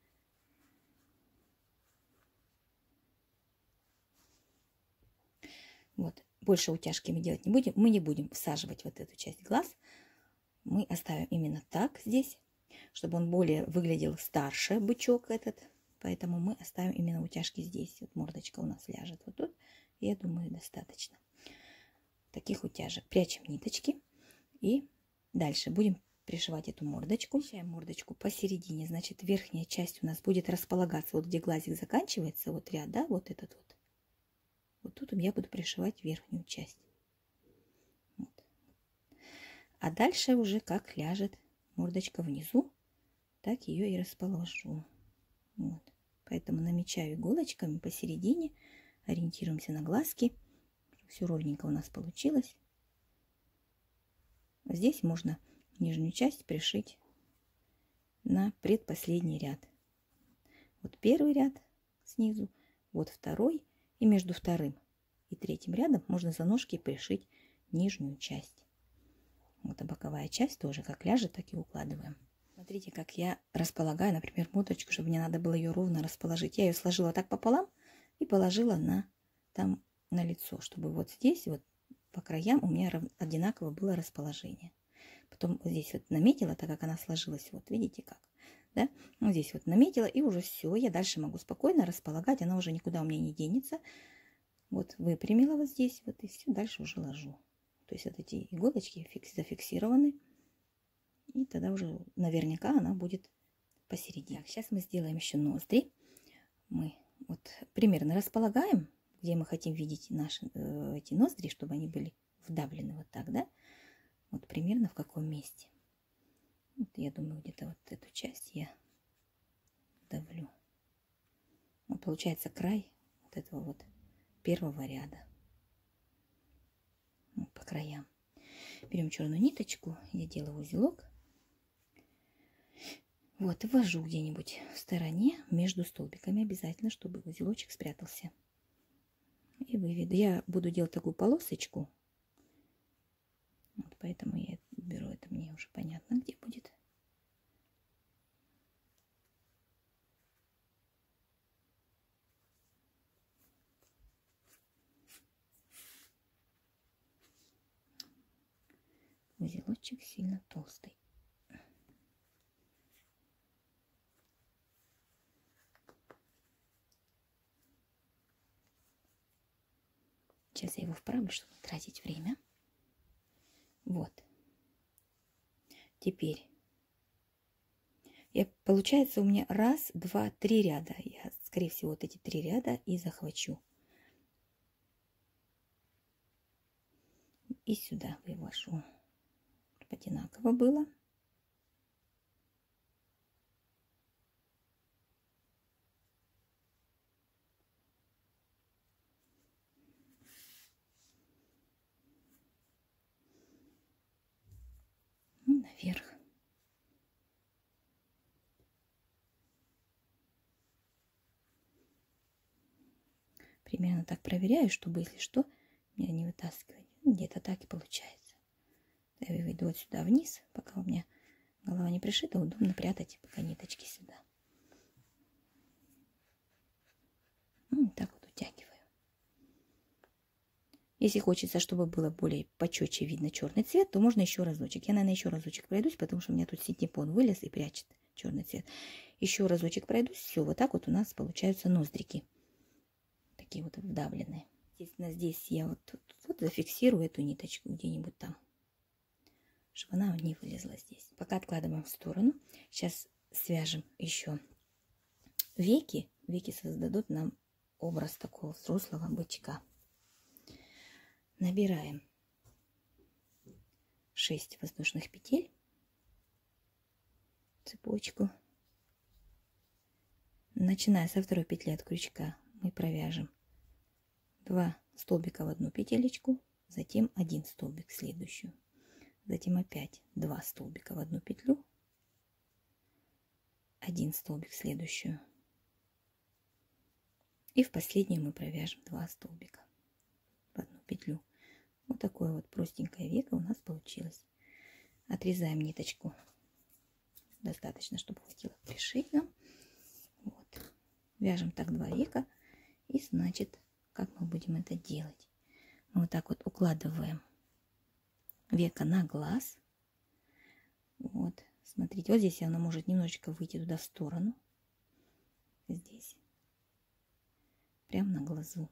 Вот. Больше утяжки мы делать не будем. Мы не будем всаживать вот эту часть глаз. Мы оставим именно так здесь, чтобы он более выглядел старше, бычок этот. Поэтому мы оставим именно утяжки здесь. Вот мордочка у нас ляжет вот тут. Я думаю, достаточно таких утяжек. Прячем ниточки и дальше будем пришивать эту мордочку. Пришиваем мордочку посередине. Значит, верхняя часть у нас будет располагаться, вот где глазик заканчивается, вот ряд, да, вот этот вот. Вот тут я буду пришивать верхнюю часть. Вот. А дальше уже как ляжет мордочка внизу, так ее и расположу. Вот. Поэтому намечаю иголочками посередине, ориентируемся на глазки. Все ровненько у нас получилось. Здесь можно нижнюю часть пришить на предпоследний ряд. Вот первый ряд снизу, вот второй, и между вторым и третьим рядом можно за ножки пришить нижнюю часть. Вот, а боковая часть тоже как ляжет, так и укладываем. Смотрите, как я располагаю, например, мордочку, чтобы мне надо было ее ровно расположить. Я ее сложила так пополам и положила на, там, на лицо, чтобы вот здесь, вот по краям у меня одинаково было расположение. Потом вот здесь вот наметила, так как она сложилась, вот видите как, да? Вот здесь вот наметила, и уже все, я дальше могу спокойно располагать, она уже никуда у меня не денется. Вот выпрямила вот здесь, вот и все, дальше уже ложу. То есть вот эти иголочки зафиксированы, и тогда уже наверняка она будет посередине. Так, сейчас мы сделаем еще ноздри. Мы вот примерно располагаем, где мы хотим видеть наши э, эти ноздри, чтобы они были вдавлены вот так, да? Вот примерно в каком месте. Вот я думаю, где-то вот эту часть я давлю. Вот получается край вот этого вот первого ряда. Вот по краям. Берем черную ниточку, я делаю узелок. Вот, и ввожу где-нибудь в стороне между столбиками обязательно, чтобы узелочек спрятался. И выведу. Я буду делать такую полосочку. Вот поэтому я беру, это мне уже понятно, где будет. Узелочек сильно толстый. Сейчас я его вправлю, чтобы не тратить время. Вот. Теперь. Я, получается у меня раз, два, три ряда. Я, скорее всего, вот эти три ряда и захвачу. И сюда вывожу. Чтобы одинаково было. Наверх. Примерно так проверяю, чтобы, если что, меня не вытаскивать. Где-то так и получается. Я выведу вот сюда вниз, пока у меня голова не пришита, удобно прятать пока ниточки сюда. Вот так вот утягиваю. Если хочется, чтобы было более почетче видно черный цвет, то можно еще разочек. Я, наверное, еще разочек пройдусь, потому что у меня тут синтепон вылез и прячет черный цвет. Еще разочек пройдусь. Все, вот так вот у нас получаются ноздрики. Такие вот вдавленные. Естественно, здесь я вот, вот, вот зафиксирую эту ниточку где-нибудь там, чтобы она не вылезла здесь. Пока откладываем в сторону. Сейчас свяжем еще веки. Веки создадут нам образ такого взрослого бычка. Набираем шесть воздушных петель, цепочку. Начиная со второй петли от крючка мы провяжем два столбика в одну петелечку, затем один столбик в следующую, затем опять два столбика в одну петлю, один столбик в следующую, и в последнюю мы провяжем два столбика в одну петлю. Вот такое вот простенькое веко у нас получилось. Отрезаем ниточку. Достаточно, чтобы хватило пришить нам. Вот. Вяжем так два века. И значит, как мы будем это делать? Мы вот так вот укладываем веко на глаз. Вот. Смотрите, вот здесь оно может немножечко выйти туда в сторону. Здесь. Прямо на глазу.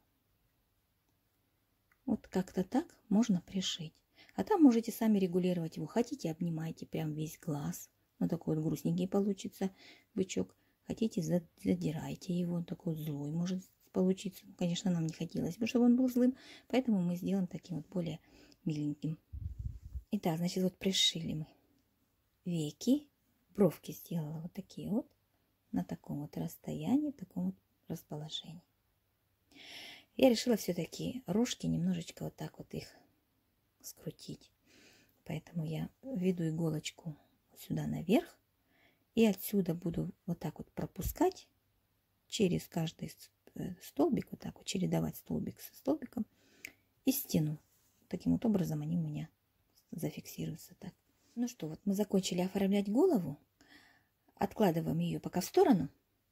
Вот как-то так можно пришить. А там можете сами регулировать его. Хотите, обнимайте прям весь глаз. Ну, такой вот грустненький получится бычок. Хотите, задирайте его. Такой вот злой может получиться. Конечно, нам не хотелось бы, чтобы он был злым. Поэтому мы сделаем таким вот более миленьким. Итак, значит, вот пришили мы веки. Бровки сделала вот такие вот. На таком вот расстоянии, в таком вот расположении. Я решила все-таки рожки немножечко вот так вот их скрутить. Поэтому я веду иголочку сюда наверх. И отсюда буду вот так вот пропускать через каждый столбик. Вот так вот чередовать столбик со столбиком. И стяну. Таким вот образом они у меня зафиксируются так. Ну что, вот мы закончили оформлять голову. Откладываем ее пока в сторону.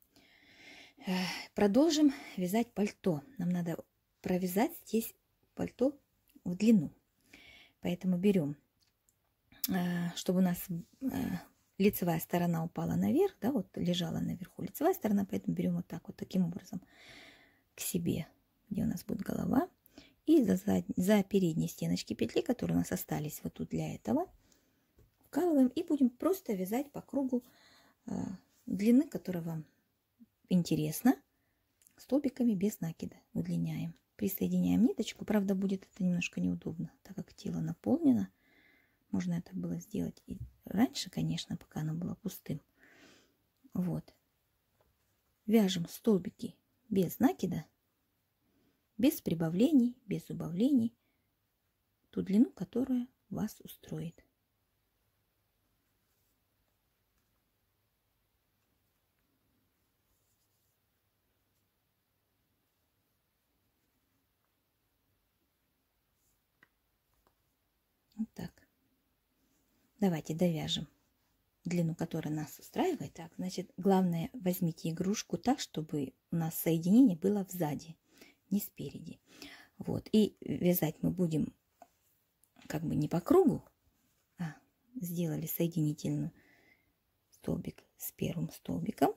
Продолжим вязать пальто. Нам надо провязать здесь пальто в длину. Поэтому берем, чтобы у нас лицевая сторона упала наверх, да, вот лежала наверху лицевая сторона, поэтому берем вот так вот, таким образом к себе, где у нас будет голова. И за, зад... за передние стеночки петли, которые у нас остались вот тут для этого, вкалываем и будем просто вязать по кругу длины, которая вам интересна, столбиками без накида удлиняем. Присоединяем ниточку. Правда, будет это немножко неудобно, так как тело наполнено. Можно это было сделать и раньше, конечно, пока оно было пустым. Вот. Вяжем столбики без накида, без прибавлений, без убавлений, ту длину, которая вас устроит. Вот так. Давайте довяжем длину, которая нас устраивает. Так, значит, главное, возьмите игрушку так, чтобы у нас соединение было сзади, не спереди. Вот. И вязать мы будем как бы не по кругу, а сделали соединительный столбик с первым столбиком,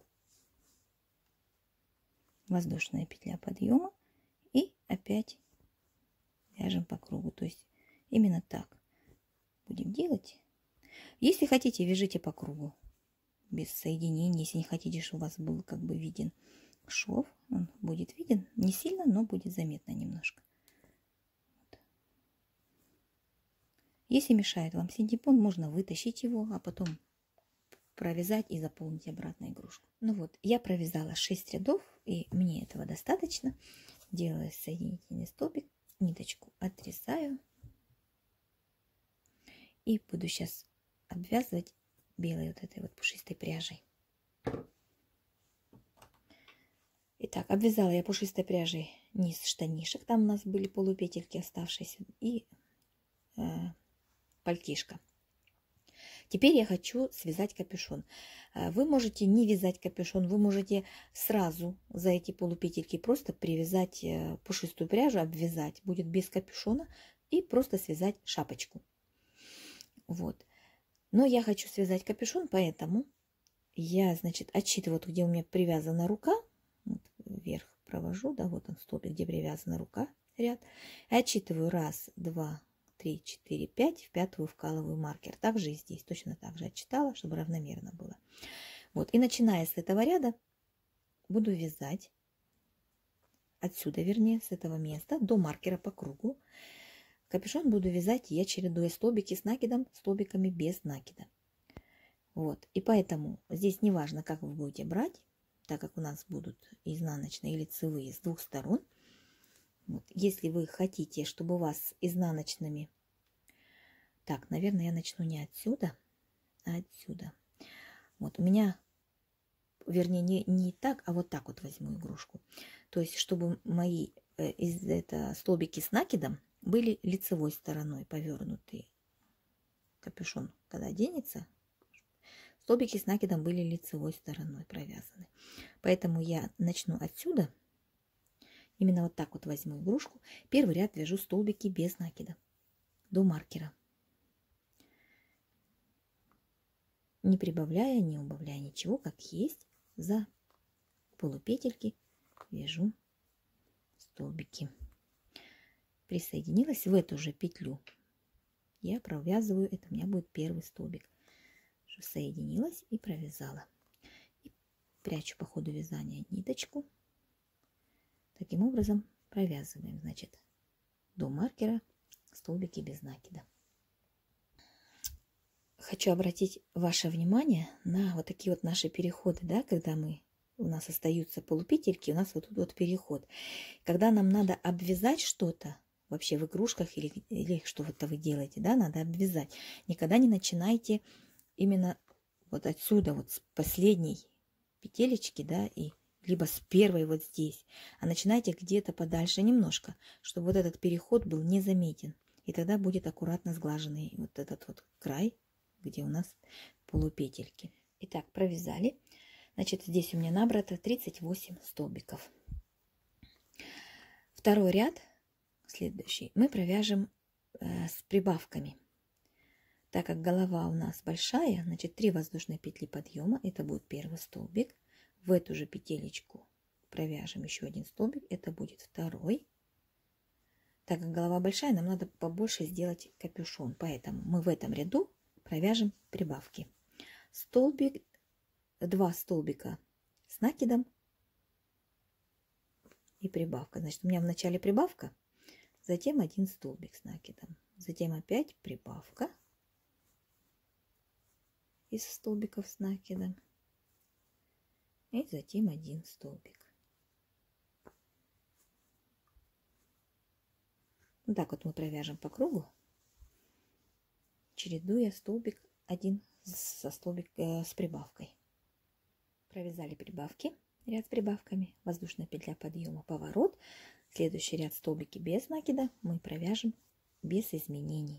воздушная петля подъема и опять вяжем по кругу. То есть именно так будем делать. Если хотите, вяжите по кругу без соединений. Если не хотите, чтобы у вас был как бы виден шов, он будет виден не сильно, но будет заметно немножко. Вот. Если мешает вам синтепон, можно вытащить его, а потом провязать и заполнить обратно игрушку. Ну вот, я провязала шесть рядов, и мне этого достаточно. Делаю соединительный столбик, ниточку отрезаю и буду сейчас обвязывать белой вот этой вот пушистой пряжей. Итак, обвязала я пушистой пряжей низ штанишек, там у нас были полупетельки оставшиеся, и э, пальтишко. Теперь я хочу связать капюшон. Вы можете не вязать капюшон, вы можете сразу за эти полупетельки просто привязать пушистую пряжу, обвязать, будет без капюшона, и просто связать шапочку. Вот. Но я хочу связать капюшон, поэтому я, значит, отсчитываю, вот где у меня привязана рука, вот вверх провожу, да, вот он столбик, где привязана рука, ряд, и отсчитываю раз, два, три, четыре, пять, в пятую вкалываю маркер. Также и здесь точно так же отсчитала, чтобы равномерно было. Вот, и начиная с этого ряда буду вязать отсюда, вернее, с этого места до маркера по кругу. Капюшон буду вязать я чередуя столбики с накидом, столбиками без накида. Вот, и поэтому здесь не важно, как вы будете брать, так как у нас будут изнаночные и лицевые с двух сторон. Вот, если вы хотите, чтобы у вас изнаночными... Так, наверное, я начну не отсюда, а отсюда. Вот, у меня, вернее, не, не так, а вот так вот возьму игрушку. То есть, чтобы мои э, из, это, столбики с накидом были лицевой стороной повернутые. Капюшон, когда оденется, столбики с накидом были лицевой стороной провязаны. Поэтому я начну отсюда. Именно вот так вот возьму игрушку. Первый ряд вяжу столбики без накида до маркера. Не прибавляя, не убавляя ничего, как есть, за полупетельки вяжу столбики. Присоединилась в эту же петлю. Я провязываю, это у меня будет первый столбик. Соединилась и провязала. И прячу по ходу вязания ниточку. Таким образом провязываем, значит, до маркера столбики без накида. Хочу обратить ваше внимание на вот такие вот наши переходы, да, когда мы, у нас остаются полупетельки, у нас вот тут вот переход. Когда нам надо обвязать что-то, вообще в игрушках или, или что-то вы делаете, да, надо обвязать. Никогда не начинайте именно вот отсюда, вот с последней петелечки, да, и либо с первой вот здесь, а начинайте где-то подальше немножко, чтобы вот этот переход был незаметен. И тогда будет аккуратно сглаженный вот этот вот край, где у нас полупетельки. Итак, провязали. Значит, здесь у меня набрато тридцать восемь столбиков. Второй ряд, следующий, мы провяжем э, с прибавками. Так как голова у нас большая, значит, три воздушные петли подъема, это будет первый столбик. В эту же петелечку провяжем еще один столбик, это будет второй. Так как голова большая, нам надо побольше сделать капюшон, поэтому мы в этом ряду провяжем прибавки. Столбик два столбика с накидом и прибавка. Значит, у меня в начале прибавка, затем один столбик с накидом, затем опять прибавка из столбиков с накидом и затем один столбик. Вот так вот мы провяжем по кругу, чередуя столбик один со столбик э, с прибавкой. Провязали прибавки, ряд с прибавками, воздушная петля подъема, поворот. Следующий ряд столбики без накида мы провяжем без изменений.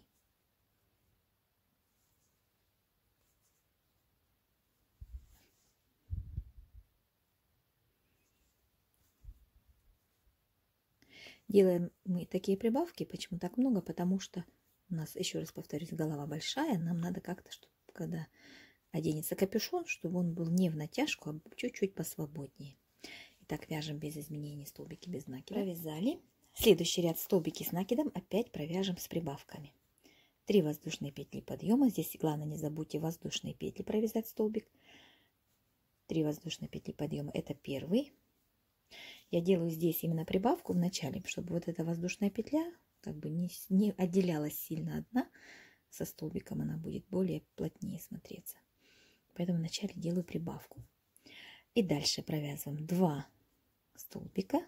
Делаем мы такие прибавки. Почему так много? Потому что у нас, еще раз повторюсь, голова большая. Нам надо как-то, чтобы когда оденется капюшон, чтобы он был не в натяжку, а чуть-чуть посвободнее. Итак, вяжем без изменений столбики без накида. Провязали. Следующий ряд столбики с накидом опять провяжем с прибавками. три воздушные петли подъема. Здесь главное не забудьте воздушные петли провязать столбик. три воздушные петли подъема. Это первый. Я делаю здесь именно прибавку в начале, чтобы вот эта воздушная петля как бы не, не отделялась сильно одна. Со столбиком она будет более плотнее смотреться. Поэтому вначале делаю прибавку. И дальше провязываем два столбика.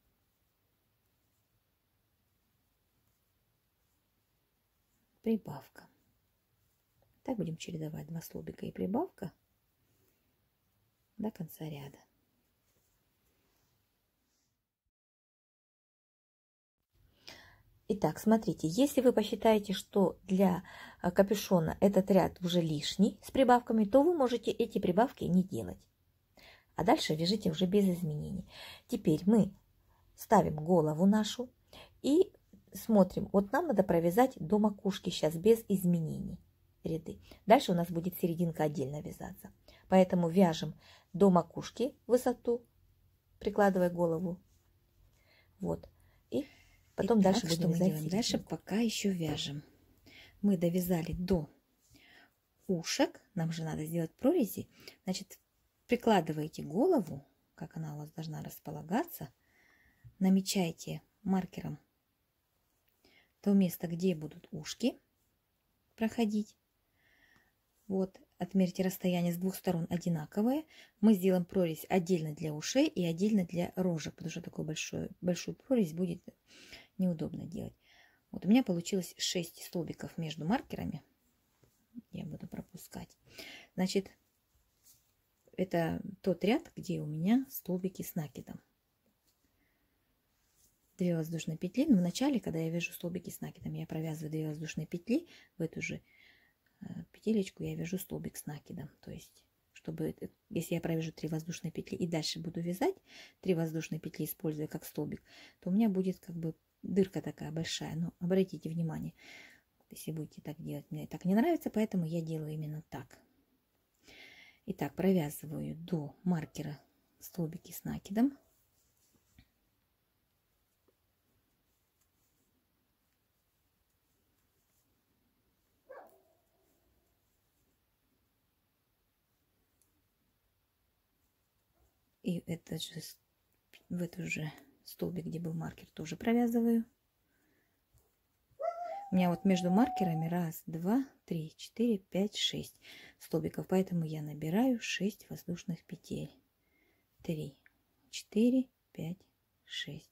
Прибавка. Так будем чередовать два столбика и прибавка до конца ряда. Итак, смотрите, если вы посчитаете, что для капюшона этот ряд уже лишний с прибавками, то вы можете эти прибавки не делать. А дальше вяжите уже без изменений. Теперь мы ставим голову нашу и смотрим. Вот нам надо провязать до макушки сейчас без изменений ряды. Дальше у нас будет серединка отдельно вязаться. Поэтому вяжем до макушки высоту, прикладывая голову. Вот. И потом Итак, дальше будем вязать. Дальше пока еще вяжем. Мы довязали до ушек. Нам же надо сделать прорези. Значит, прикладываете голову, как она у вас должна располагаться. Намечайте маркером то место, где будут ушки проходить. Вот, отмерьте расстояние с двух сторон одинаковое. Мы сделаем прорезь отдельно для ушей и отдельно для рожек, потому что такую большую, большую прорезь будет неудобно делать. Вот у меня получилось шесть столбиков между маркерами. Я буду пропускать. Значит, это тот ряд, где у меня столбики с накидом. две воздушные петли. Но в начале, когда я вяжу столбики с накидом, я провязываю две воздушные петли. В эту же петелечку я вяжу столбик с накидом. То есть, чтобы, если я провяжу три воздушные петли и дальше буду вязать три воздушные петли, используя как столбик, то у меня будет как бы дырка такая большая. Но обратите внимание, если будете так делать, мне так не нравится, поэтому я делаю именно так. Итак, провязываю до маркера столбики с накидом. И этот же, в эту же столбик, где был маркер, тоже провязываю. У меня вот между маркерами раз, два, три, четыре, пять, шесть столбиков. Поэтому я набираю шесть воздушных петель. три, четыре, пять, шесть.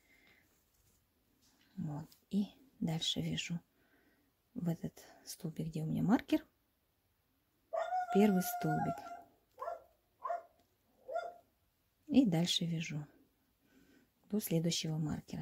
Вот. И дальше вяжу в этот столбик, где у меня маркер, первый столбик. И дальше вяжу до следующего маркера.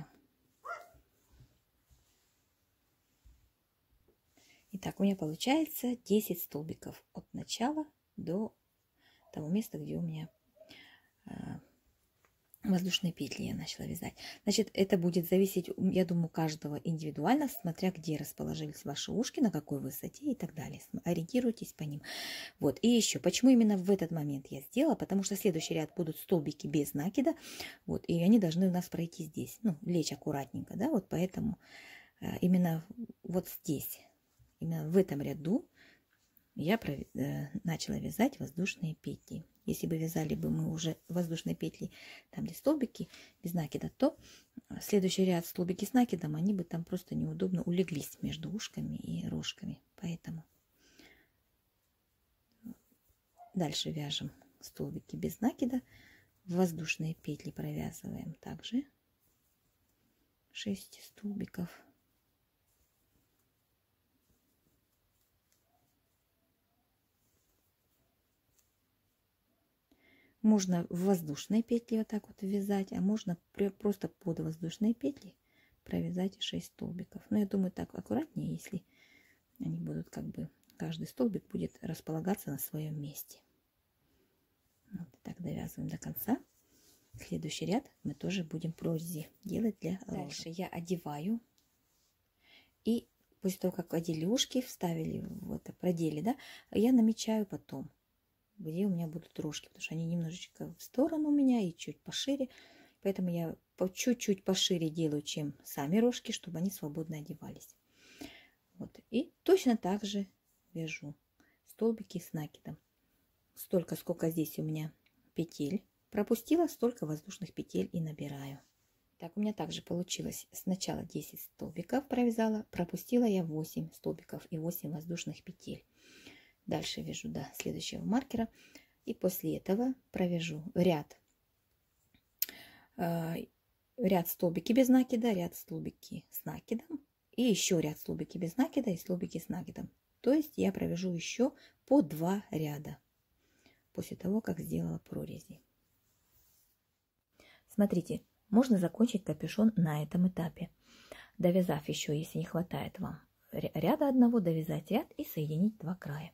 Итак, у меня получается десять столбиков от начала до того места, где у меня э, воздушные петли я начала вязать. Значит, это будет зависеть, я думаю, каждого индивидуально, смотря где расположились ваши ушки, на какой высоте и так далее. Ориентируйтесь по ним. Вот, и еще, почему именно в этот момент я сделала? Потому что следующий ряд будут столбики без накида, вот, и они должны у нас пройти здесь, ну, лечь аккуратненько, да, вот поэтому э, именно вот здесь, именно в этом ряду я начала вязать воздушные петли. Если бы вязали бы мы уже воздушные петли, там где столбики без накида, то следующий ряд столбики с накидом, они бы там просто неудобно улеглись между ушками и рожками. Поэтому дальше вяжем столбики без накида, воздушные петли провязываем также шесть столбиков. Можно в воздушные петли вот так вот вязать, а можно просто под воздушные петли провязать шесть столбиков. Но я думаю, так аккуратнее, если они будут как бы, каждый столбик будет располагаться на своем месте. Вот так довязываем до конца. Следующий ряд мы тоже будем прорези делать для рожек. Дальше я одеваю. И после того, как одели ушки, вставили в это, продели, да, я намечаю потом, где у меня будут рожки, потому что они немножечко в сторону у меня и чуть пошире. Поэтому я по чуть-чуть пошире делаю, чем сами рожки, чтобы они свободно одевались. Вот. И точно так же вяжу столбики с накидом. Столько, сколько здесь у меня петель пропустила, столько воздушных петель и набираю. Так, у меня также получилось. Сначала десять столбиков провязала, пропустила я восемь столбиков и восемь воздушных петель. Дальше вяжу до следующего маркера. И после этого провяжу ряд. Э, ряд столбики без накида, ряд столбики с накидом. И еще ряд столбики без накида и столбики с накидом. То есть я провяжу еще по два ряда. После того, как сделала прорези. Смотрите, можно закончить капюшон на этом этапе. Довязав еще, если не хватает вам ряда одного, довязать ряд и соединить два края.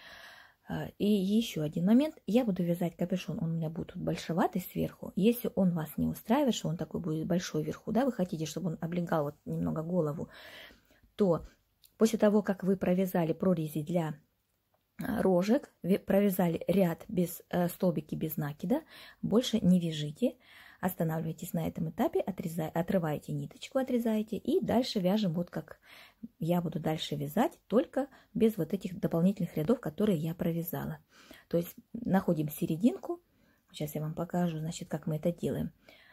И еще один момент. Я буду вязать капюшон, он у меня будет тут большеватый сверху. Если он вас не устраивает, что он такой будет большой вверху, да, вы хотите, чтобы он облегал вот немного голову, то после того, как вы провязали прорези для рожек, провязали ряд без столбики без накида, больше не вяжите. Останавливайтесь на этом этапе, отрезай, отрываете ниточку, отрезаете и дальше вяжем вот как я буду дальше вязать, только без вот этих дополнительных рядов, которые я провязала. То есть находим серединку. Сейчас я вам покажу, значит, как мы это делаем.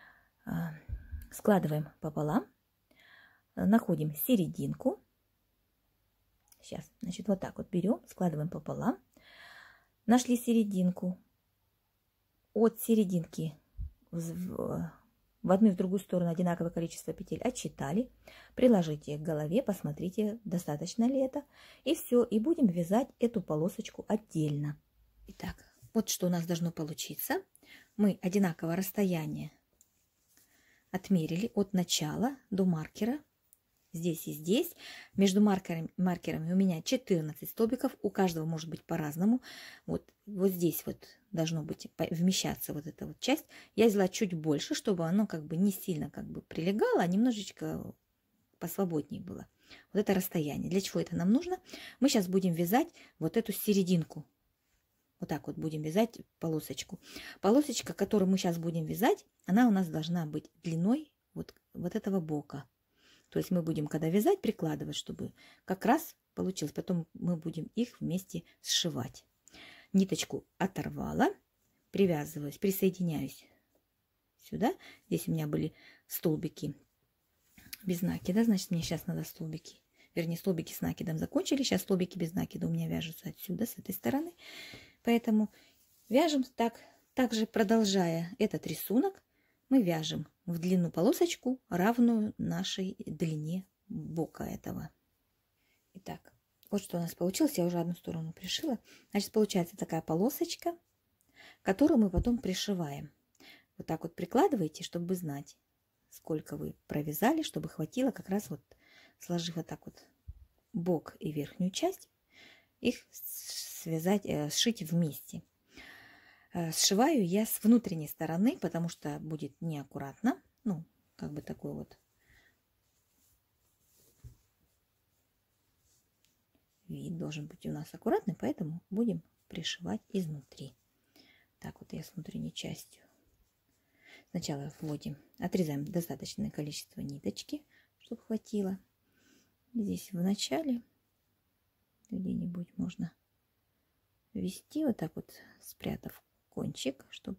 Складываем пополам, находим серединку. Сейчас, значит, вот так вот берем, складываем пополам. Нашли серединку. От серединки в, в одну и в другую сторону одинаковое количество петель отсчитали. Приложите к голове, посмотрите, достаточно ли это. И все, и будем вязать эту полосочку отдельно. Итак, вот что у нас должно получиться. Мы одинаковое расстояние отмерили от начала до маркера. Здесь и здесь. Между маркерами, маркерами у меня четырнадцать столбиков. У каждого может быть по-разному. Вот, вот здесь вот должно быть вмещаться вот эта вот часть. Я взяла чуть больше, чтобы оно как бы не сильно как бы прилегало, а немножечко посвободнее было. Вот это расстояние. Для чего это нам нужно? Мы сейчас будем вязать вот эту серединку. Вот так вот будем вязать полосочку. Полосочка, которую мы сейчас будем вязать, она у нас должна быть длиной вот, вот этого бока. То есть мы будем, когда вязать, прикладывать, чтобы как раз получилось. Потом мы будем их вместе сшивать. Ниточку оторвала, привязываюсь, присоединяюсь сюда. Здесь у меня были столбики без накида, значит, мне сейчас надо столбики. Вернее, столбики с накидом закончили. Сейчас столбики без накида у меня вяжутся отсюда, с этой стороны. Поэтому вяжем так, также продолжая этот рисунок. Мы вяжем в длину полосочку, равную нашей длине бока этого. Итак, вот что у нас получилось. Я уже одну сторону пришила. Значит, получается такая полосочка, которую мы потом пришиваем. Вот так вот прикладываете, чтобы знать, сколько вы провязали, чтобы хватило как раз вот, сложив вот так вот бок и верхнюю часть, их связать, сшить вместе. Сшиваю я с внутренней стороны, потому что будет неаккуратно. Ну, как бы такой вот вид должен быть у нас аккуратный, поэтому будем пришивать изнутри. Так вот я с внутренней частью. Сначала вводим, отрезаем достаточное количество ниточки, чтобы хватило. Здесь в начале где-нибудь можно ввести, вот так вот спрятав кончик, чтобы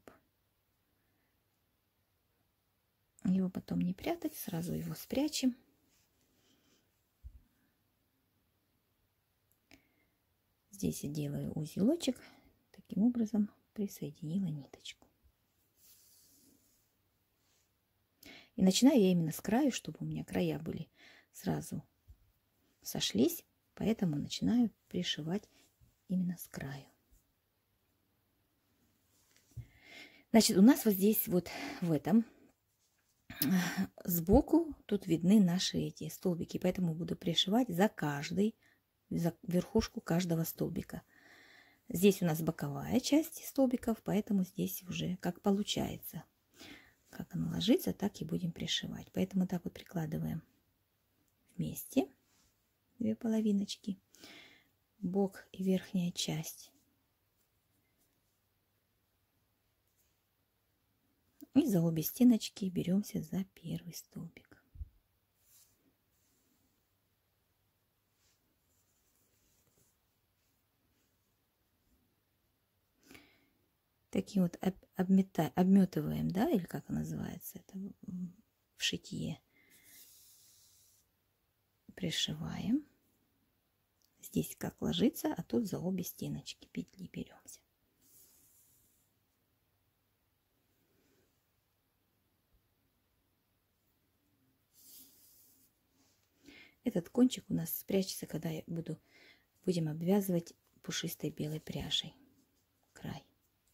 его потом не прятать, сразу его спрячем. Здесь я делаю узелочек, таким образом присоединила ниточку. И начинаю я именно с краю, чтобы у меня края были сразу сошлись, поэтому начинаю пришивать именно с краю. Значит, у нас вот здесь вот в этом сбоку тут видны наши эти столбики, поэтому буду пришивать за каждый, за верхушку каждого столбика. Здесь у нас боковая часть столбиков, поэтому здесь уже как получается. Как оно ложится, так и будем пришивать. Поэтому так вот прикладываем вместе две половиночки, бок и верхняя часть. И за обе стеночки беремся за первый столбик. Таким вот об, обмета, обметываем, да, или как это называется, это в шитье. Пришиваем. Здесь как ложится, а тут за обе стеночки петли беремся. Этот кончик у нас спрячется, когда я буду, будем обвязывать пушистой белой пряжей край.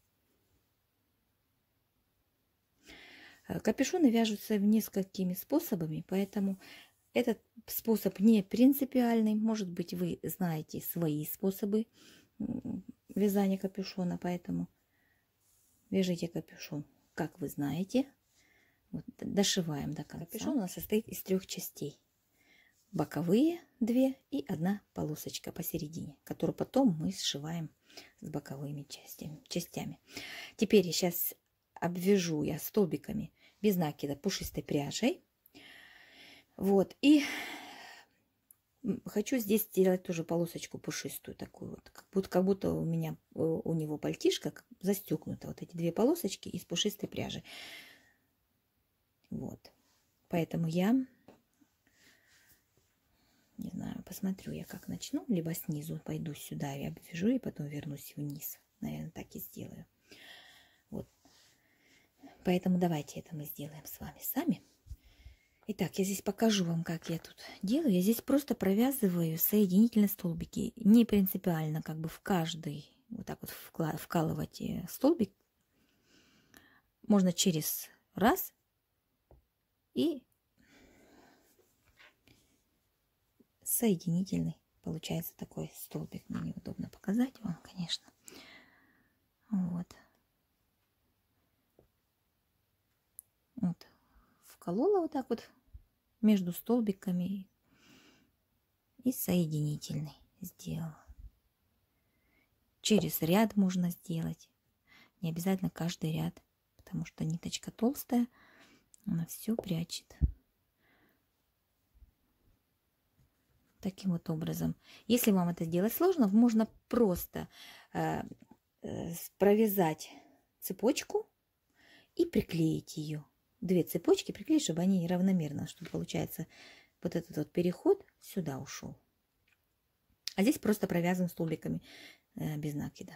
Капюшоны вяжутся несколькими способами, поэтому этот способ не принципиальный. Может быть, вы знаете свои способы вязания капюшона, поэтому вяжите капюшон, как вы знаете. Вот, дошиваем до конца. Капюшон у нас состоит из трех частей. Боковые две и одна полосочка посередине, которую потом мы сшиваем с боковыми частями. частями. Теперь я сейчас обвяжу я столбиками без накида пушистой пряжей. Вот, и хочу здесь сделать тоже полосочку пушистую такую вот, как будто, как будто у меня у него пальтишко застегнуто. Вот эти две полосочки из пушистой пряжи. Вот, поэтому я не знаю, посмотрю я, как начну, либо снизу пойду сюда и обвяжу, и потом вернусь вниз. Наверное, так и сделаю. Вот. Поэтому давайте это мы сделаем с вами сами. Итак, я здесь покажу вам, как я тут делаю. Я здесь просто провязываю соединительные столбики. Не принципиально, как бы в каждый, вот так вот вкалывать столбик. Можно через раз и соединительный. Получается такой столбик. Мне неудобно показать вам, конечно. Вот. Вот. Вколола вот так вот между столбиками и соединительный сделала. Через ряд можно сделать. Не обязательно каждый ряд, потому что ниточка толстая, она все прячет. Таким вот образом. Если вам это сделать сложно, можно просто э, э, провязать цепочку и приклеить ее. Две цепочки приклеить, чтобы они равномерно, чтобы получается вот этот вот переход сюда ушел. А здесь просто провязываем столбиками э, без накида.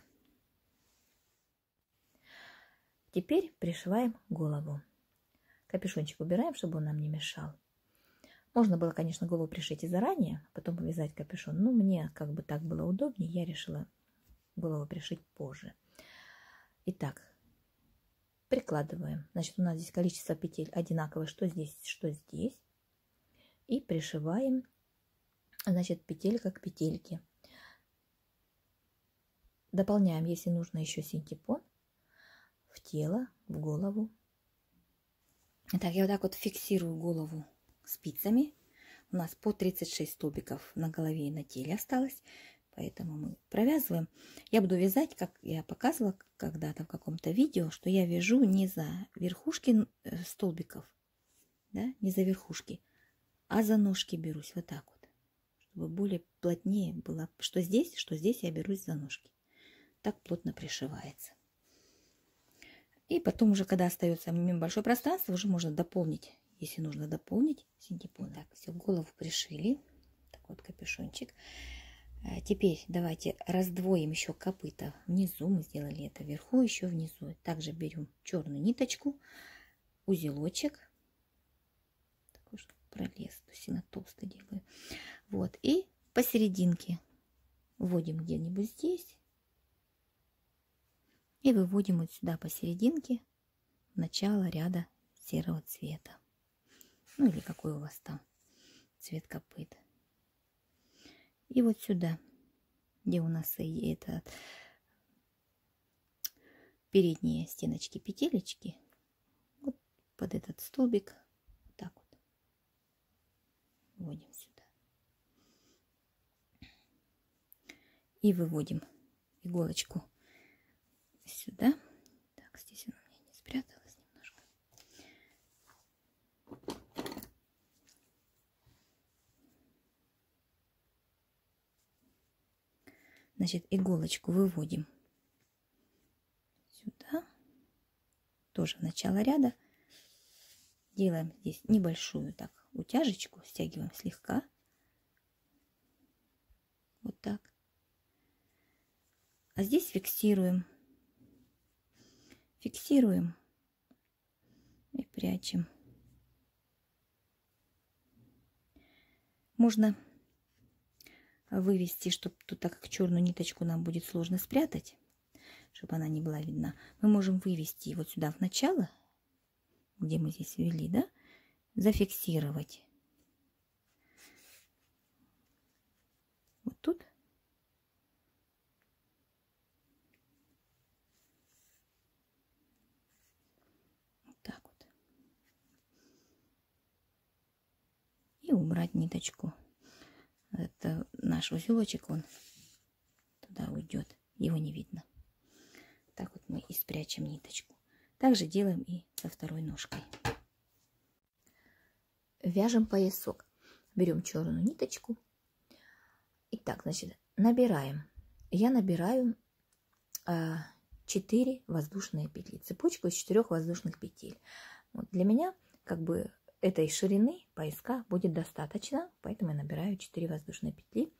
Теперь пришиваем голову. Капюшончик убираем, чтобы он нам не мешал. Можно было, конечно, голову пришить и заранее, потом повязать капюшон. Но мне как бы так было удобнее, я решила голову пришить позже. Итак, прикладываем. Значит, у нас здесь количество петель одинаковое, что здесь, что здесь. И пришиваем, значит, петелька к петельке. Дополняем, если нужно, еще синтепон в тело, в голову. Итак, я вот так вот фиксирую голову спицами. У нас по тридцать шесть столбиков на голове и на теле осталось, поэтому мы провязываем. Я буду вязать, как я показывала когда-то в каком-то видео, что я вяжу не за верхушки столбиков, да, не за верхушки, а за ножки берусь вот так вот, чтобы более плотнее было, что здесь, что здесь я берусь за ножки. так плотно пришивается. И потом уже, когда остается небольшое пространство, уже можно дополнить, если нужно дополнить синтепоном. Так, все, голову пришили. Такой вот капюшончик. Теперь давайте раздвоим еще копыта. Внизу мы сделали это, вверху еще внизу. Также берем черную ниточку, узелочек. Такой, чтобы пролез, то сильно толсто делаю. Вот, и посерединке вводим где-нибудь здесь. И выводим вот сюда посерединке в начало ряда серого цвета. Ну или какой у вас там цвет копыт. И вот сюда, где у нас и это передние стеночки петелечки, вот под этот столбик, вот так вот вводим сюда. И выводим иголочку сюда. Так, здесь она у меня не спряталась немножко. Значит, иголочку выводим сюда, тоже в начало ряда. Делаем здесь небольшую так утяжечку, стягиваем слегка. Вот так. А здесь фиксируем. Фиксируем и прячем. Можно вывести, чтобы тут, так как черную ниточку нам будет сложно спрятать, чтобы она не была видна, мы можем вывести вот сюда в начало, где мы здесь ввели, да, зафиксировать. Вот тут. Вот так вот. И убрать ниточку. Это наш узелочек, он туда уйдет, его не видно. Так вот мы и спрячем ниточку. Также делаем и со второй ножкой. Вяжем поясок. Берем черную ниточку. Итак, значит, набираем. Я набираю а, четыре воздушные петли. Цепочку из четырех воздушных петель. Вот для меня как бы этой ширины пояска будет достаточно, поэтому я набираю четыре воздушные петли.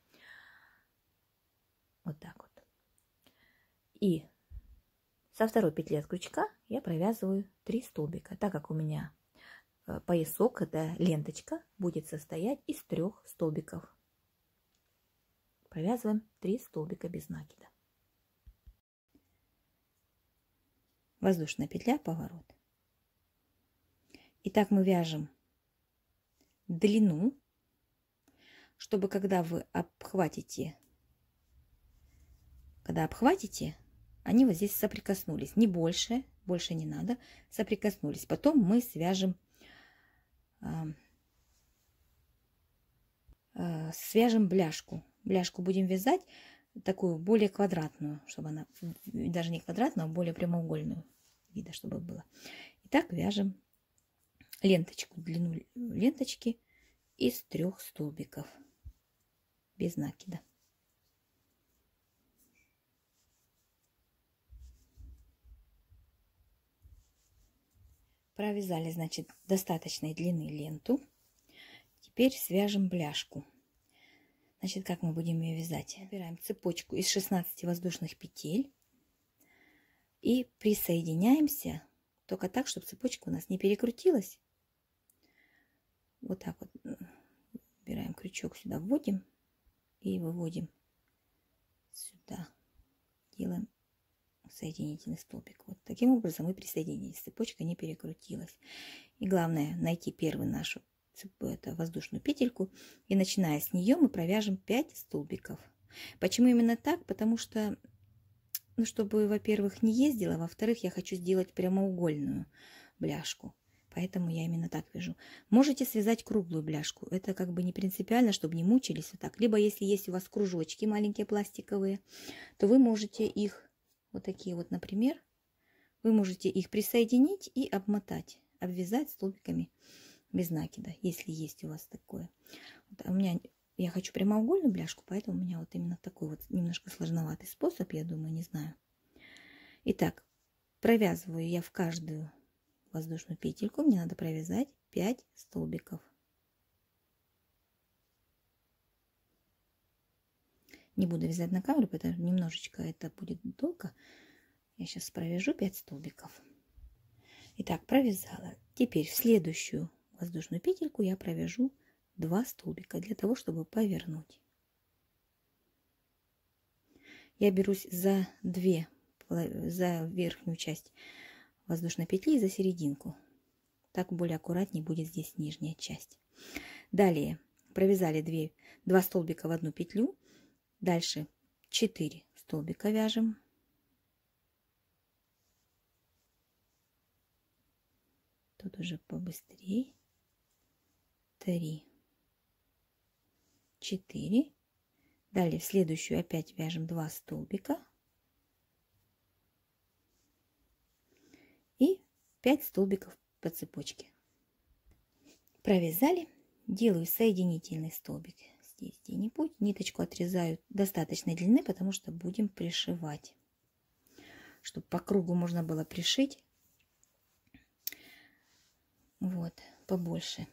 Вот так вот. И со второй петли от крючка я провязываю три столбика, так как у меня поясок, это ленточка, будет состоять из трех столбиков. Провязываем три столбика без накида. Воздушная петля, поворот. Итак, мы вяжем длину, чтобы когда вы обхватите, когда обхватите, они вот здесь соприкоснулись. Не больше, больше не надо, соприкоснулись. Потом мы свяжем, э, э, свяжем бляшку. Бляшку будем вязать такую более квадратную, чтобы она, даже не квадратную, а более прямоугольную вида, чтобы было. Итак, вяжем ленточку, длину ленточки из трех столбиков без накида. Провязали, значит, достаточной длины ленту. Теперь свяжем бляшку. Значит, как мы будем ее вязать? Набираем цепочку из шестнадцати воздушных петель и присоединяемся только так, чтобы цепочка у нас не перекрутилась. Вот так вот убираем крючок, сюда вводим и выводим сюда. Делаем соединительный столбик. Вот таким образом мы присоединились. Цепочка не перекрутилась. И главное найти первую нашу это воздушную петельку. И начиная с нее мы провяжем пять столбиков. Почему именно так? Потому что, ну, чтобы, во-первых, не ездила, во-вторых, я хочу сделать прямоугольную бляшку. Поэтому я именно так вяжу. Можете связать круглую бляшку. Это как бы не принципиально, чтобы не мучились вот так. Либо если есть у вас кружочки маленькие пластиковые, то вы можете их, вот такие вот, например, вы можете их присоединить и обмотать, обвязать столбиками без накида, если есть у вас такое. Вот, а у меня я хочу прямоугольную бляшку, поэтому у меня вот именно такой вот немножко сложноватый способ, я думаю, не знаю. Итак, провязываю я в каждую воздушную петельку, мне надо провязать пять столбиков. Не буду вязать на камеру, потому что немножечко это будет долго. Я сейчас провяжу пять столбиков. Итак, провязала. Теперь в следующую воздушную петельку я провяжу два столбика для того, чтобы повернуть. Я берусь за две, за верхнюю часть воздушной петли и за серединку. Так более аккуратнее будет здесь нижняя часть. Далее провязали два, два столбика в одну петлю. Дальше четыре столбика вяжем. Тут уже побыстрее. три, четыре. Далее в следующую опять вяжем два столбика. И пять столбиков по цепочке. Провязали. Делаю соединительный столбик. Здесь где-нибудь. Ниточку отрезаю достаточной длины, потому что будем пришивать. Чтобы по кругу можно было пришить. Вот, побольше.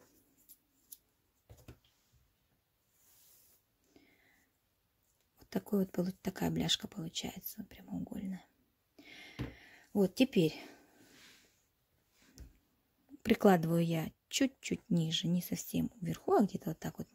Вот такой вот, такая бляшка получается прямоугольная. Вот теперь прикладываю я чуть-чуть ниже, не совсем вверху, а где-то вот так вот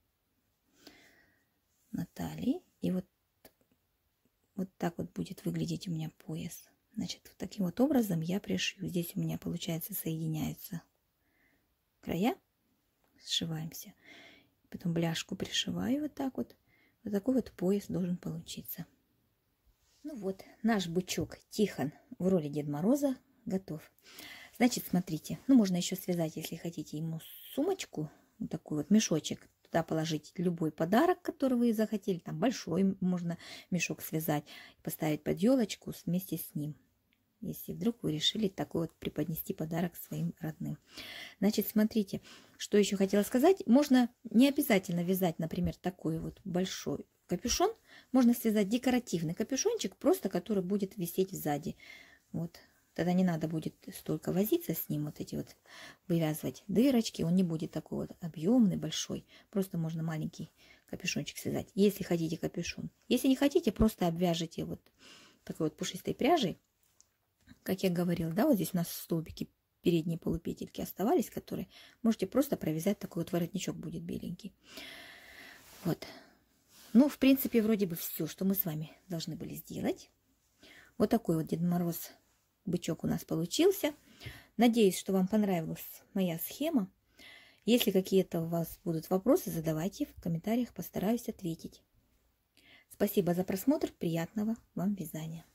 на талии. И вот, вот так вот будет выглядеть у меня пояс. Значит, вот таким вот образом я пришью. Здесь у меня, получается, соединяются края. Сшиваемся. Потом бляшку пришиваю вот так вот. Вот такой вот пояс должен получиться. Ну вот, наш бычок Тихон в роли Деда Мороза готов. Значит, смотрите, ну можно еще связать, если хотите, ему сумочку, вот такой вот мешочек. Туда положить любой подарок, который вы захотели. Там большой можно мешок связать, поставить под елочку вместе с ним. Если вдруг вы решили такой вот преподнести подарок своим родным. Значит, смотрите, что еще хотела сказать. Можно не обязательно вязать, например, такой вот большой капюшон. Можно связать декоративный капюшончик, просто который будет висеть сзади. Вот. Тогда не надо будет столько возиться с ним, вот эти вот вывязывать дырочки. Он не будет такой вот объемный, большой. Просто можно маленький капюшончик связать, если хотите капюшон. Если не хотите, просто обвяжите вот такой вот пушистой пряжей. Как я говорила, да, вот здесь у нас столбики, передние полупетельки оставались, которые можете просто провязать. Такой вот воротничок будет беленький. Вот. Ну, в принципе, вроде бы все, что мы с вами должны были сделать. Вот такой вот Дед Мороз бычок у нас получился. Надеюсь, что вам понравилась моя схема. Если какие-то у вас будут вопросы, задавайте в комментариях, постараюсь ответить. Спасибо за просмотр, приятного вам вязания.